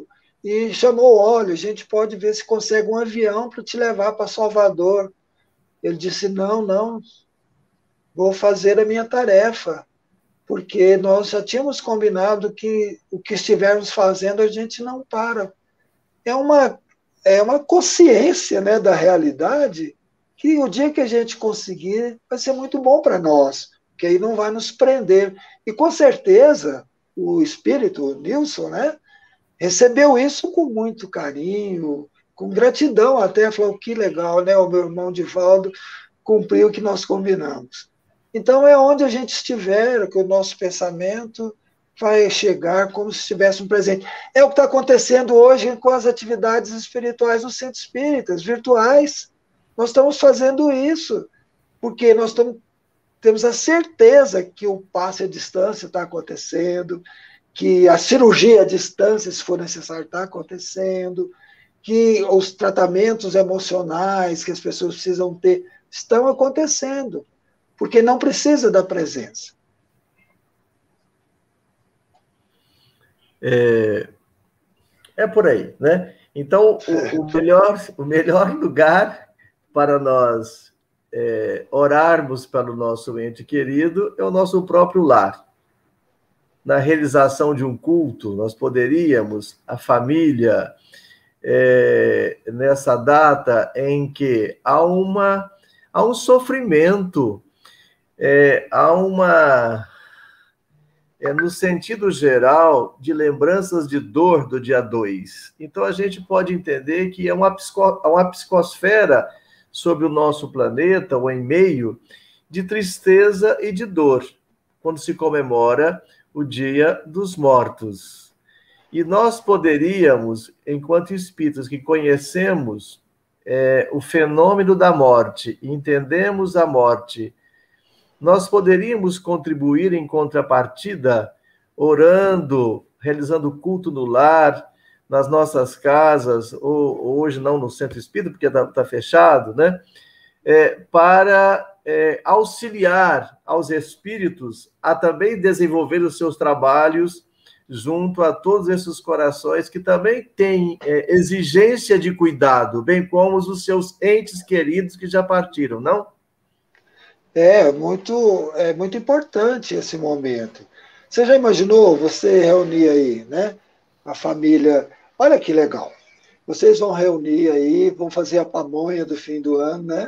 e chamou, olha, a gente pode ver se consegue um avião para te levar para Salvador. Ele disse, não, não, vou fazer a minha tarefa, porque nós já tínhamos combinado que o que estivermos fazendo a gente não para. É uma, é uma consciência, né, da realidade, que o dia que a gente conseguir vai ser muito bom para nós, que aí não vai nos prender. E com certeza o espírito, o Nilson, né, recebeu isso com muito carinho, com gratidão até, falou que legal, né, o meu irmão Divaldo cumpriu o que nós combinamos. Então é onde a gente estiver, que o nosso pensamento vai chegar como se estivesse um presente. É o que está acontecendo hoje com as atividades espirituais no centro espíritas, virtuais. Nós estamos fazendo isso, porque nós estamos, temos a certeza que o passe à distância está acontecendo, que a cirurgia à distância, se for necessário, está acontecendo, que os tratamentos emocionais que as pessoas precisam ter estão acontecendo, porque não precisa da presença. É, é por aí, né? Então, o, o, melhor, o melhor lugar para nós é, orarmos pelo nosso ente querido é o nosso próprio lar. Na realização de um culto, nós poderíamos, a família, é, nessa data em que há, uma, há um sofrimento, é, há uma... É, no sentido geral, de lembranças de dor do dia dois. Então, a gente pode entender que é uma, psico, uma psicosfera sobre o nosso planeta, ou em meio, de tristeza e de dor, quando se comemora o Dia dos Mortos. E nós poderíamos, enquanto espíritos que conhecemos é, o fenômeno da morte, e entendemos a morte, nós poderíamos contribuir em contrapartida, orando, realizando culto no lar, nas nossas casas, ou hoje não no centro espírita, porque está tá fechado, né? É, para é, auxiliar aos espíritos a também desenvolver os seus trabalhos junto a todos esses corações que também têm é, exigência de cuidado, bem como os seus entes queridos que já partiram, não? É muito, é muito importante esse momento. Você já imaginou você reunir aí, né? A família. Olha que legal. Vocês vão reunir aí, vão fazer a pamonha do fim do ano, né?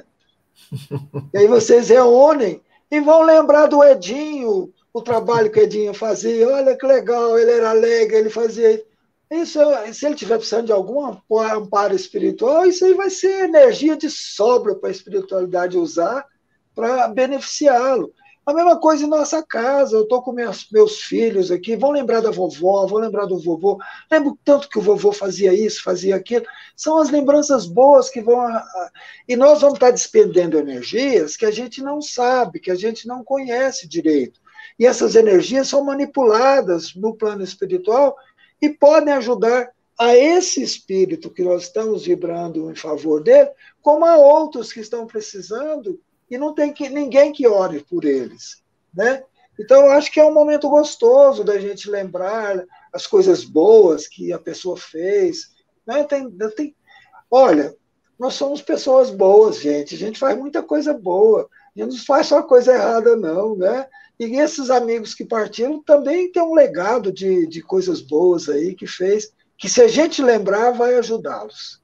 E aí vocês reúnem e vão lembrar do Edinho, o trabalho que o Edinho fazia. Olha que legal, ele era alegre, ele fazia isso. Se ele estiver precisando de algum amparo espiritual, isso aí vai ser energia de sobra para a espiritualidade usar para beneficiá-lo. A mesma coisa em nossa casa, eu estou com meus, meus filhos aqui, vão lembrar da vovó, vão lembrar do vovô, lembro tanto que o vovô fazia isso, fazia aquilo, são as lembranças boas que vão... E nós vamos estar despendendo energias que a gente não sabe, que a gente não conhece direito. E essas energias são manipuladas no plano espiritual e podem ajudar a esse espírito que nós estamos vibrando em favor dele, como a outros que estão precisando e não tem que, ninguém que ore por eles, né? Então, eu acho que é um momento gostoso da gente lembrar as coisas boas que a pessoa fez, né? Tem, tem, olha, nós somos pessoas boas, gente, a gente faz muita coisa boa, a gente não faz só coisa errada, não, né? E esses amigos que partiram também têm um legado de, de coisas boas aí que fez, que se a gente lembrar, vai ajudá-los.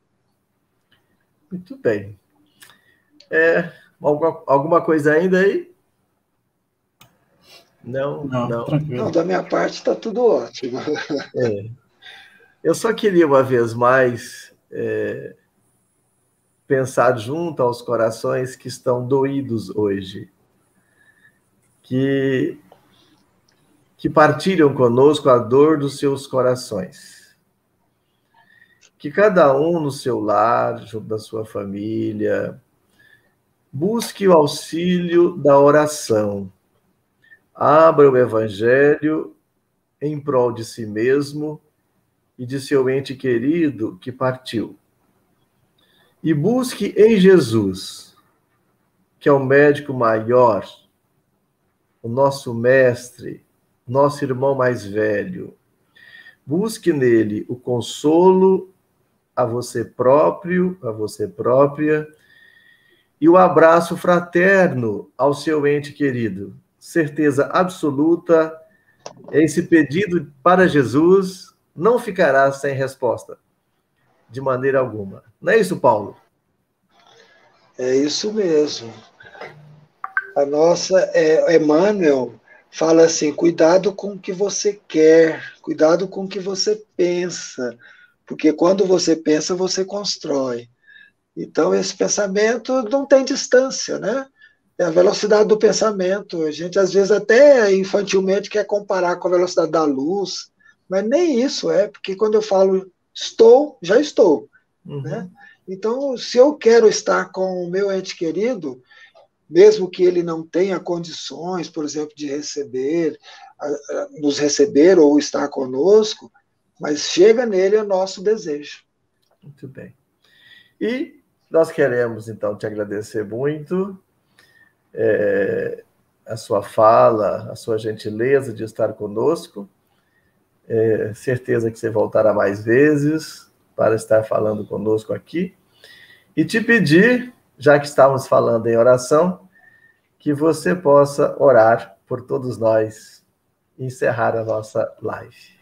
Muito bem. É... Alguma, alguma coisa ainda aí? Não, não. Não, tranquilo. Não, da minha parte está tudo ótimo. É. Eu só queria, uma vez mais, é, pensar junto aos corações que estão doídos hoje, que, que partilham conosco a dor dos seus corações. Que cada um no seu lar, junto da sua família, busque o auxílio da oração. Abra o Evangelho em prol de si mesmo e de seu ente querido que partiu. E busque em Jesus, que é o médico maior, o nosso mestre, nosso irmão mais velho. Busque nele o consolo a você próprio, a você própria, e o abraço fraterno ao seu ente querido. Certeza absoluta, esse pedido para Jesus não ficará sem resposta, de maneira alguma. Não é isso, Paulo? É isso mesmo. A nossa, é, Emmanuel fala assim, cuidado com o que você quer, cuidado com o que você pensa, porque quando você pensa, você constrói. Então, esse pensamento não tem distância, né? É a velocidade do pensamento. A gente, às vezes, até infantilmente quer comparar com a velocidade da luz, mas nem isso é, porque quando eu falo estou, já estou. Uhum. Né? Então, se eu quero estar com o meu ente querido, mesmo que ele não tenha condições, por exemplo, de receber, nos receber ou estar conosco, mas chega nele o nosso desejo. Muito bem. E nós queremos, então, te agradecer muito é, a sua fala, a sua gentileza de estar conosco. É, certeza que você voltará mais vezes para estar falando conosco aqui. E te pedir, já que estamos falando em oração, que você possa orar por todos nós e encerrar a nossa live.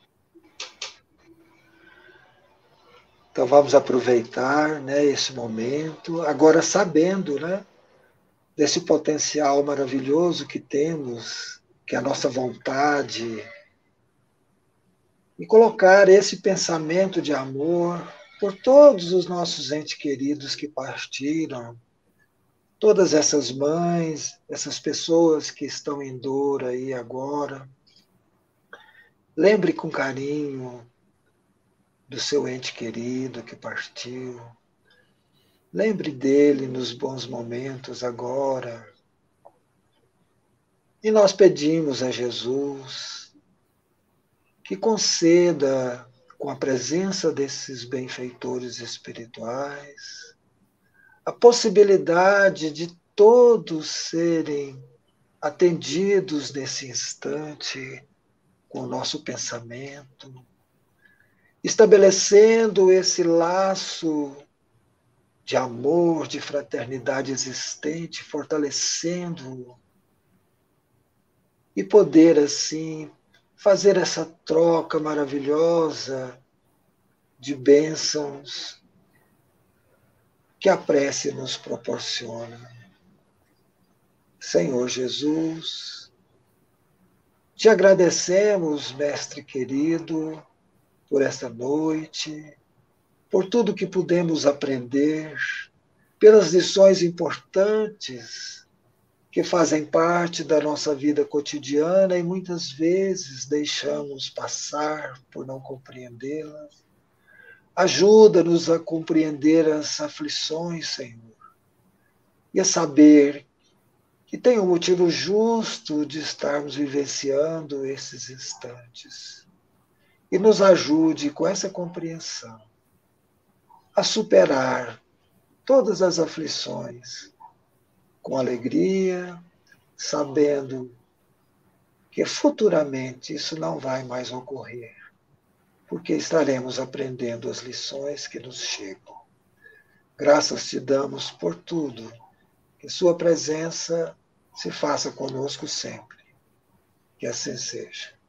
Então vamos aproveitar, né, esse momento, agora sabendo, né, desse potencial maravilhoso que temos, que é a nossa vontade, e colocar esse pensamento de amor por todos os nossos entes queridos que partiram, todas essas mães, essas pessoas que estão em dor aí agora. Lembre com carinho do seu ente querido que partiu. Lembre dele nos bons momentos agora. E nós pedimos a Jesus que conceda, com a presença desses benfeitores espirituais, a possibilidade de todos serem atendidos nesse instante com o nosso pensamento, estabelecendo esse laço de amor, de fraternidade existente, fortalecendo-o, e poder, assim, fazer essa troca maravilhosa de bênçãos que a prece nos proporciona. Senhor Jesus, te agradecemos, Mestre querido, por esta noite, por tudo que pudemos aprender, pelas lições importantes que fazem parte da nossa vida cotidiana e muitas vezes deixamos passar por não compreendê-las. Ajuda-nos a compreender as aflições, Senhor, e a saber que tem um motivo justo de estarmos vivenciando esses instantes. E nos ajude com essa compreensão a superar todas as aflições com alegria, sabendo que futuramente isso não vai mais ocorrer, porque estaremos aprendendo as lições que nos chegam. Graças te damos por tudo, que sua presença se faça conosco sempre. Que assim seja.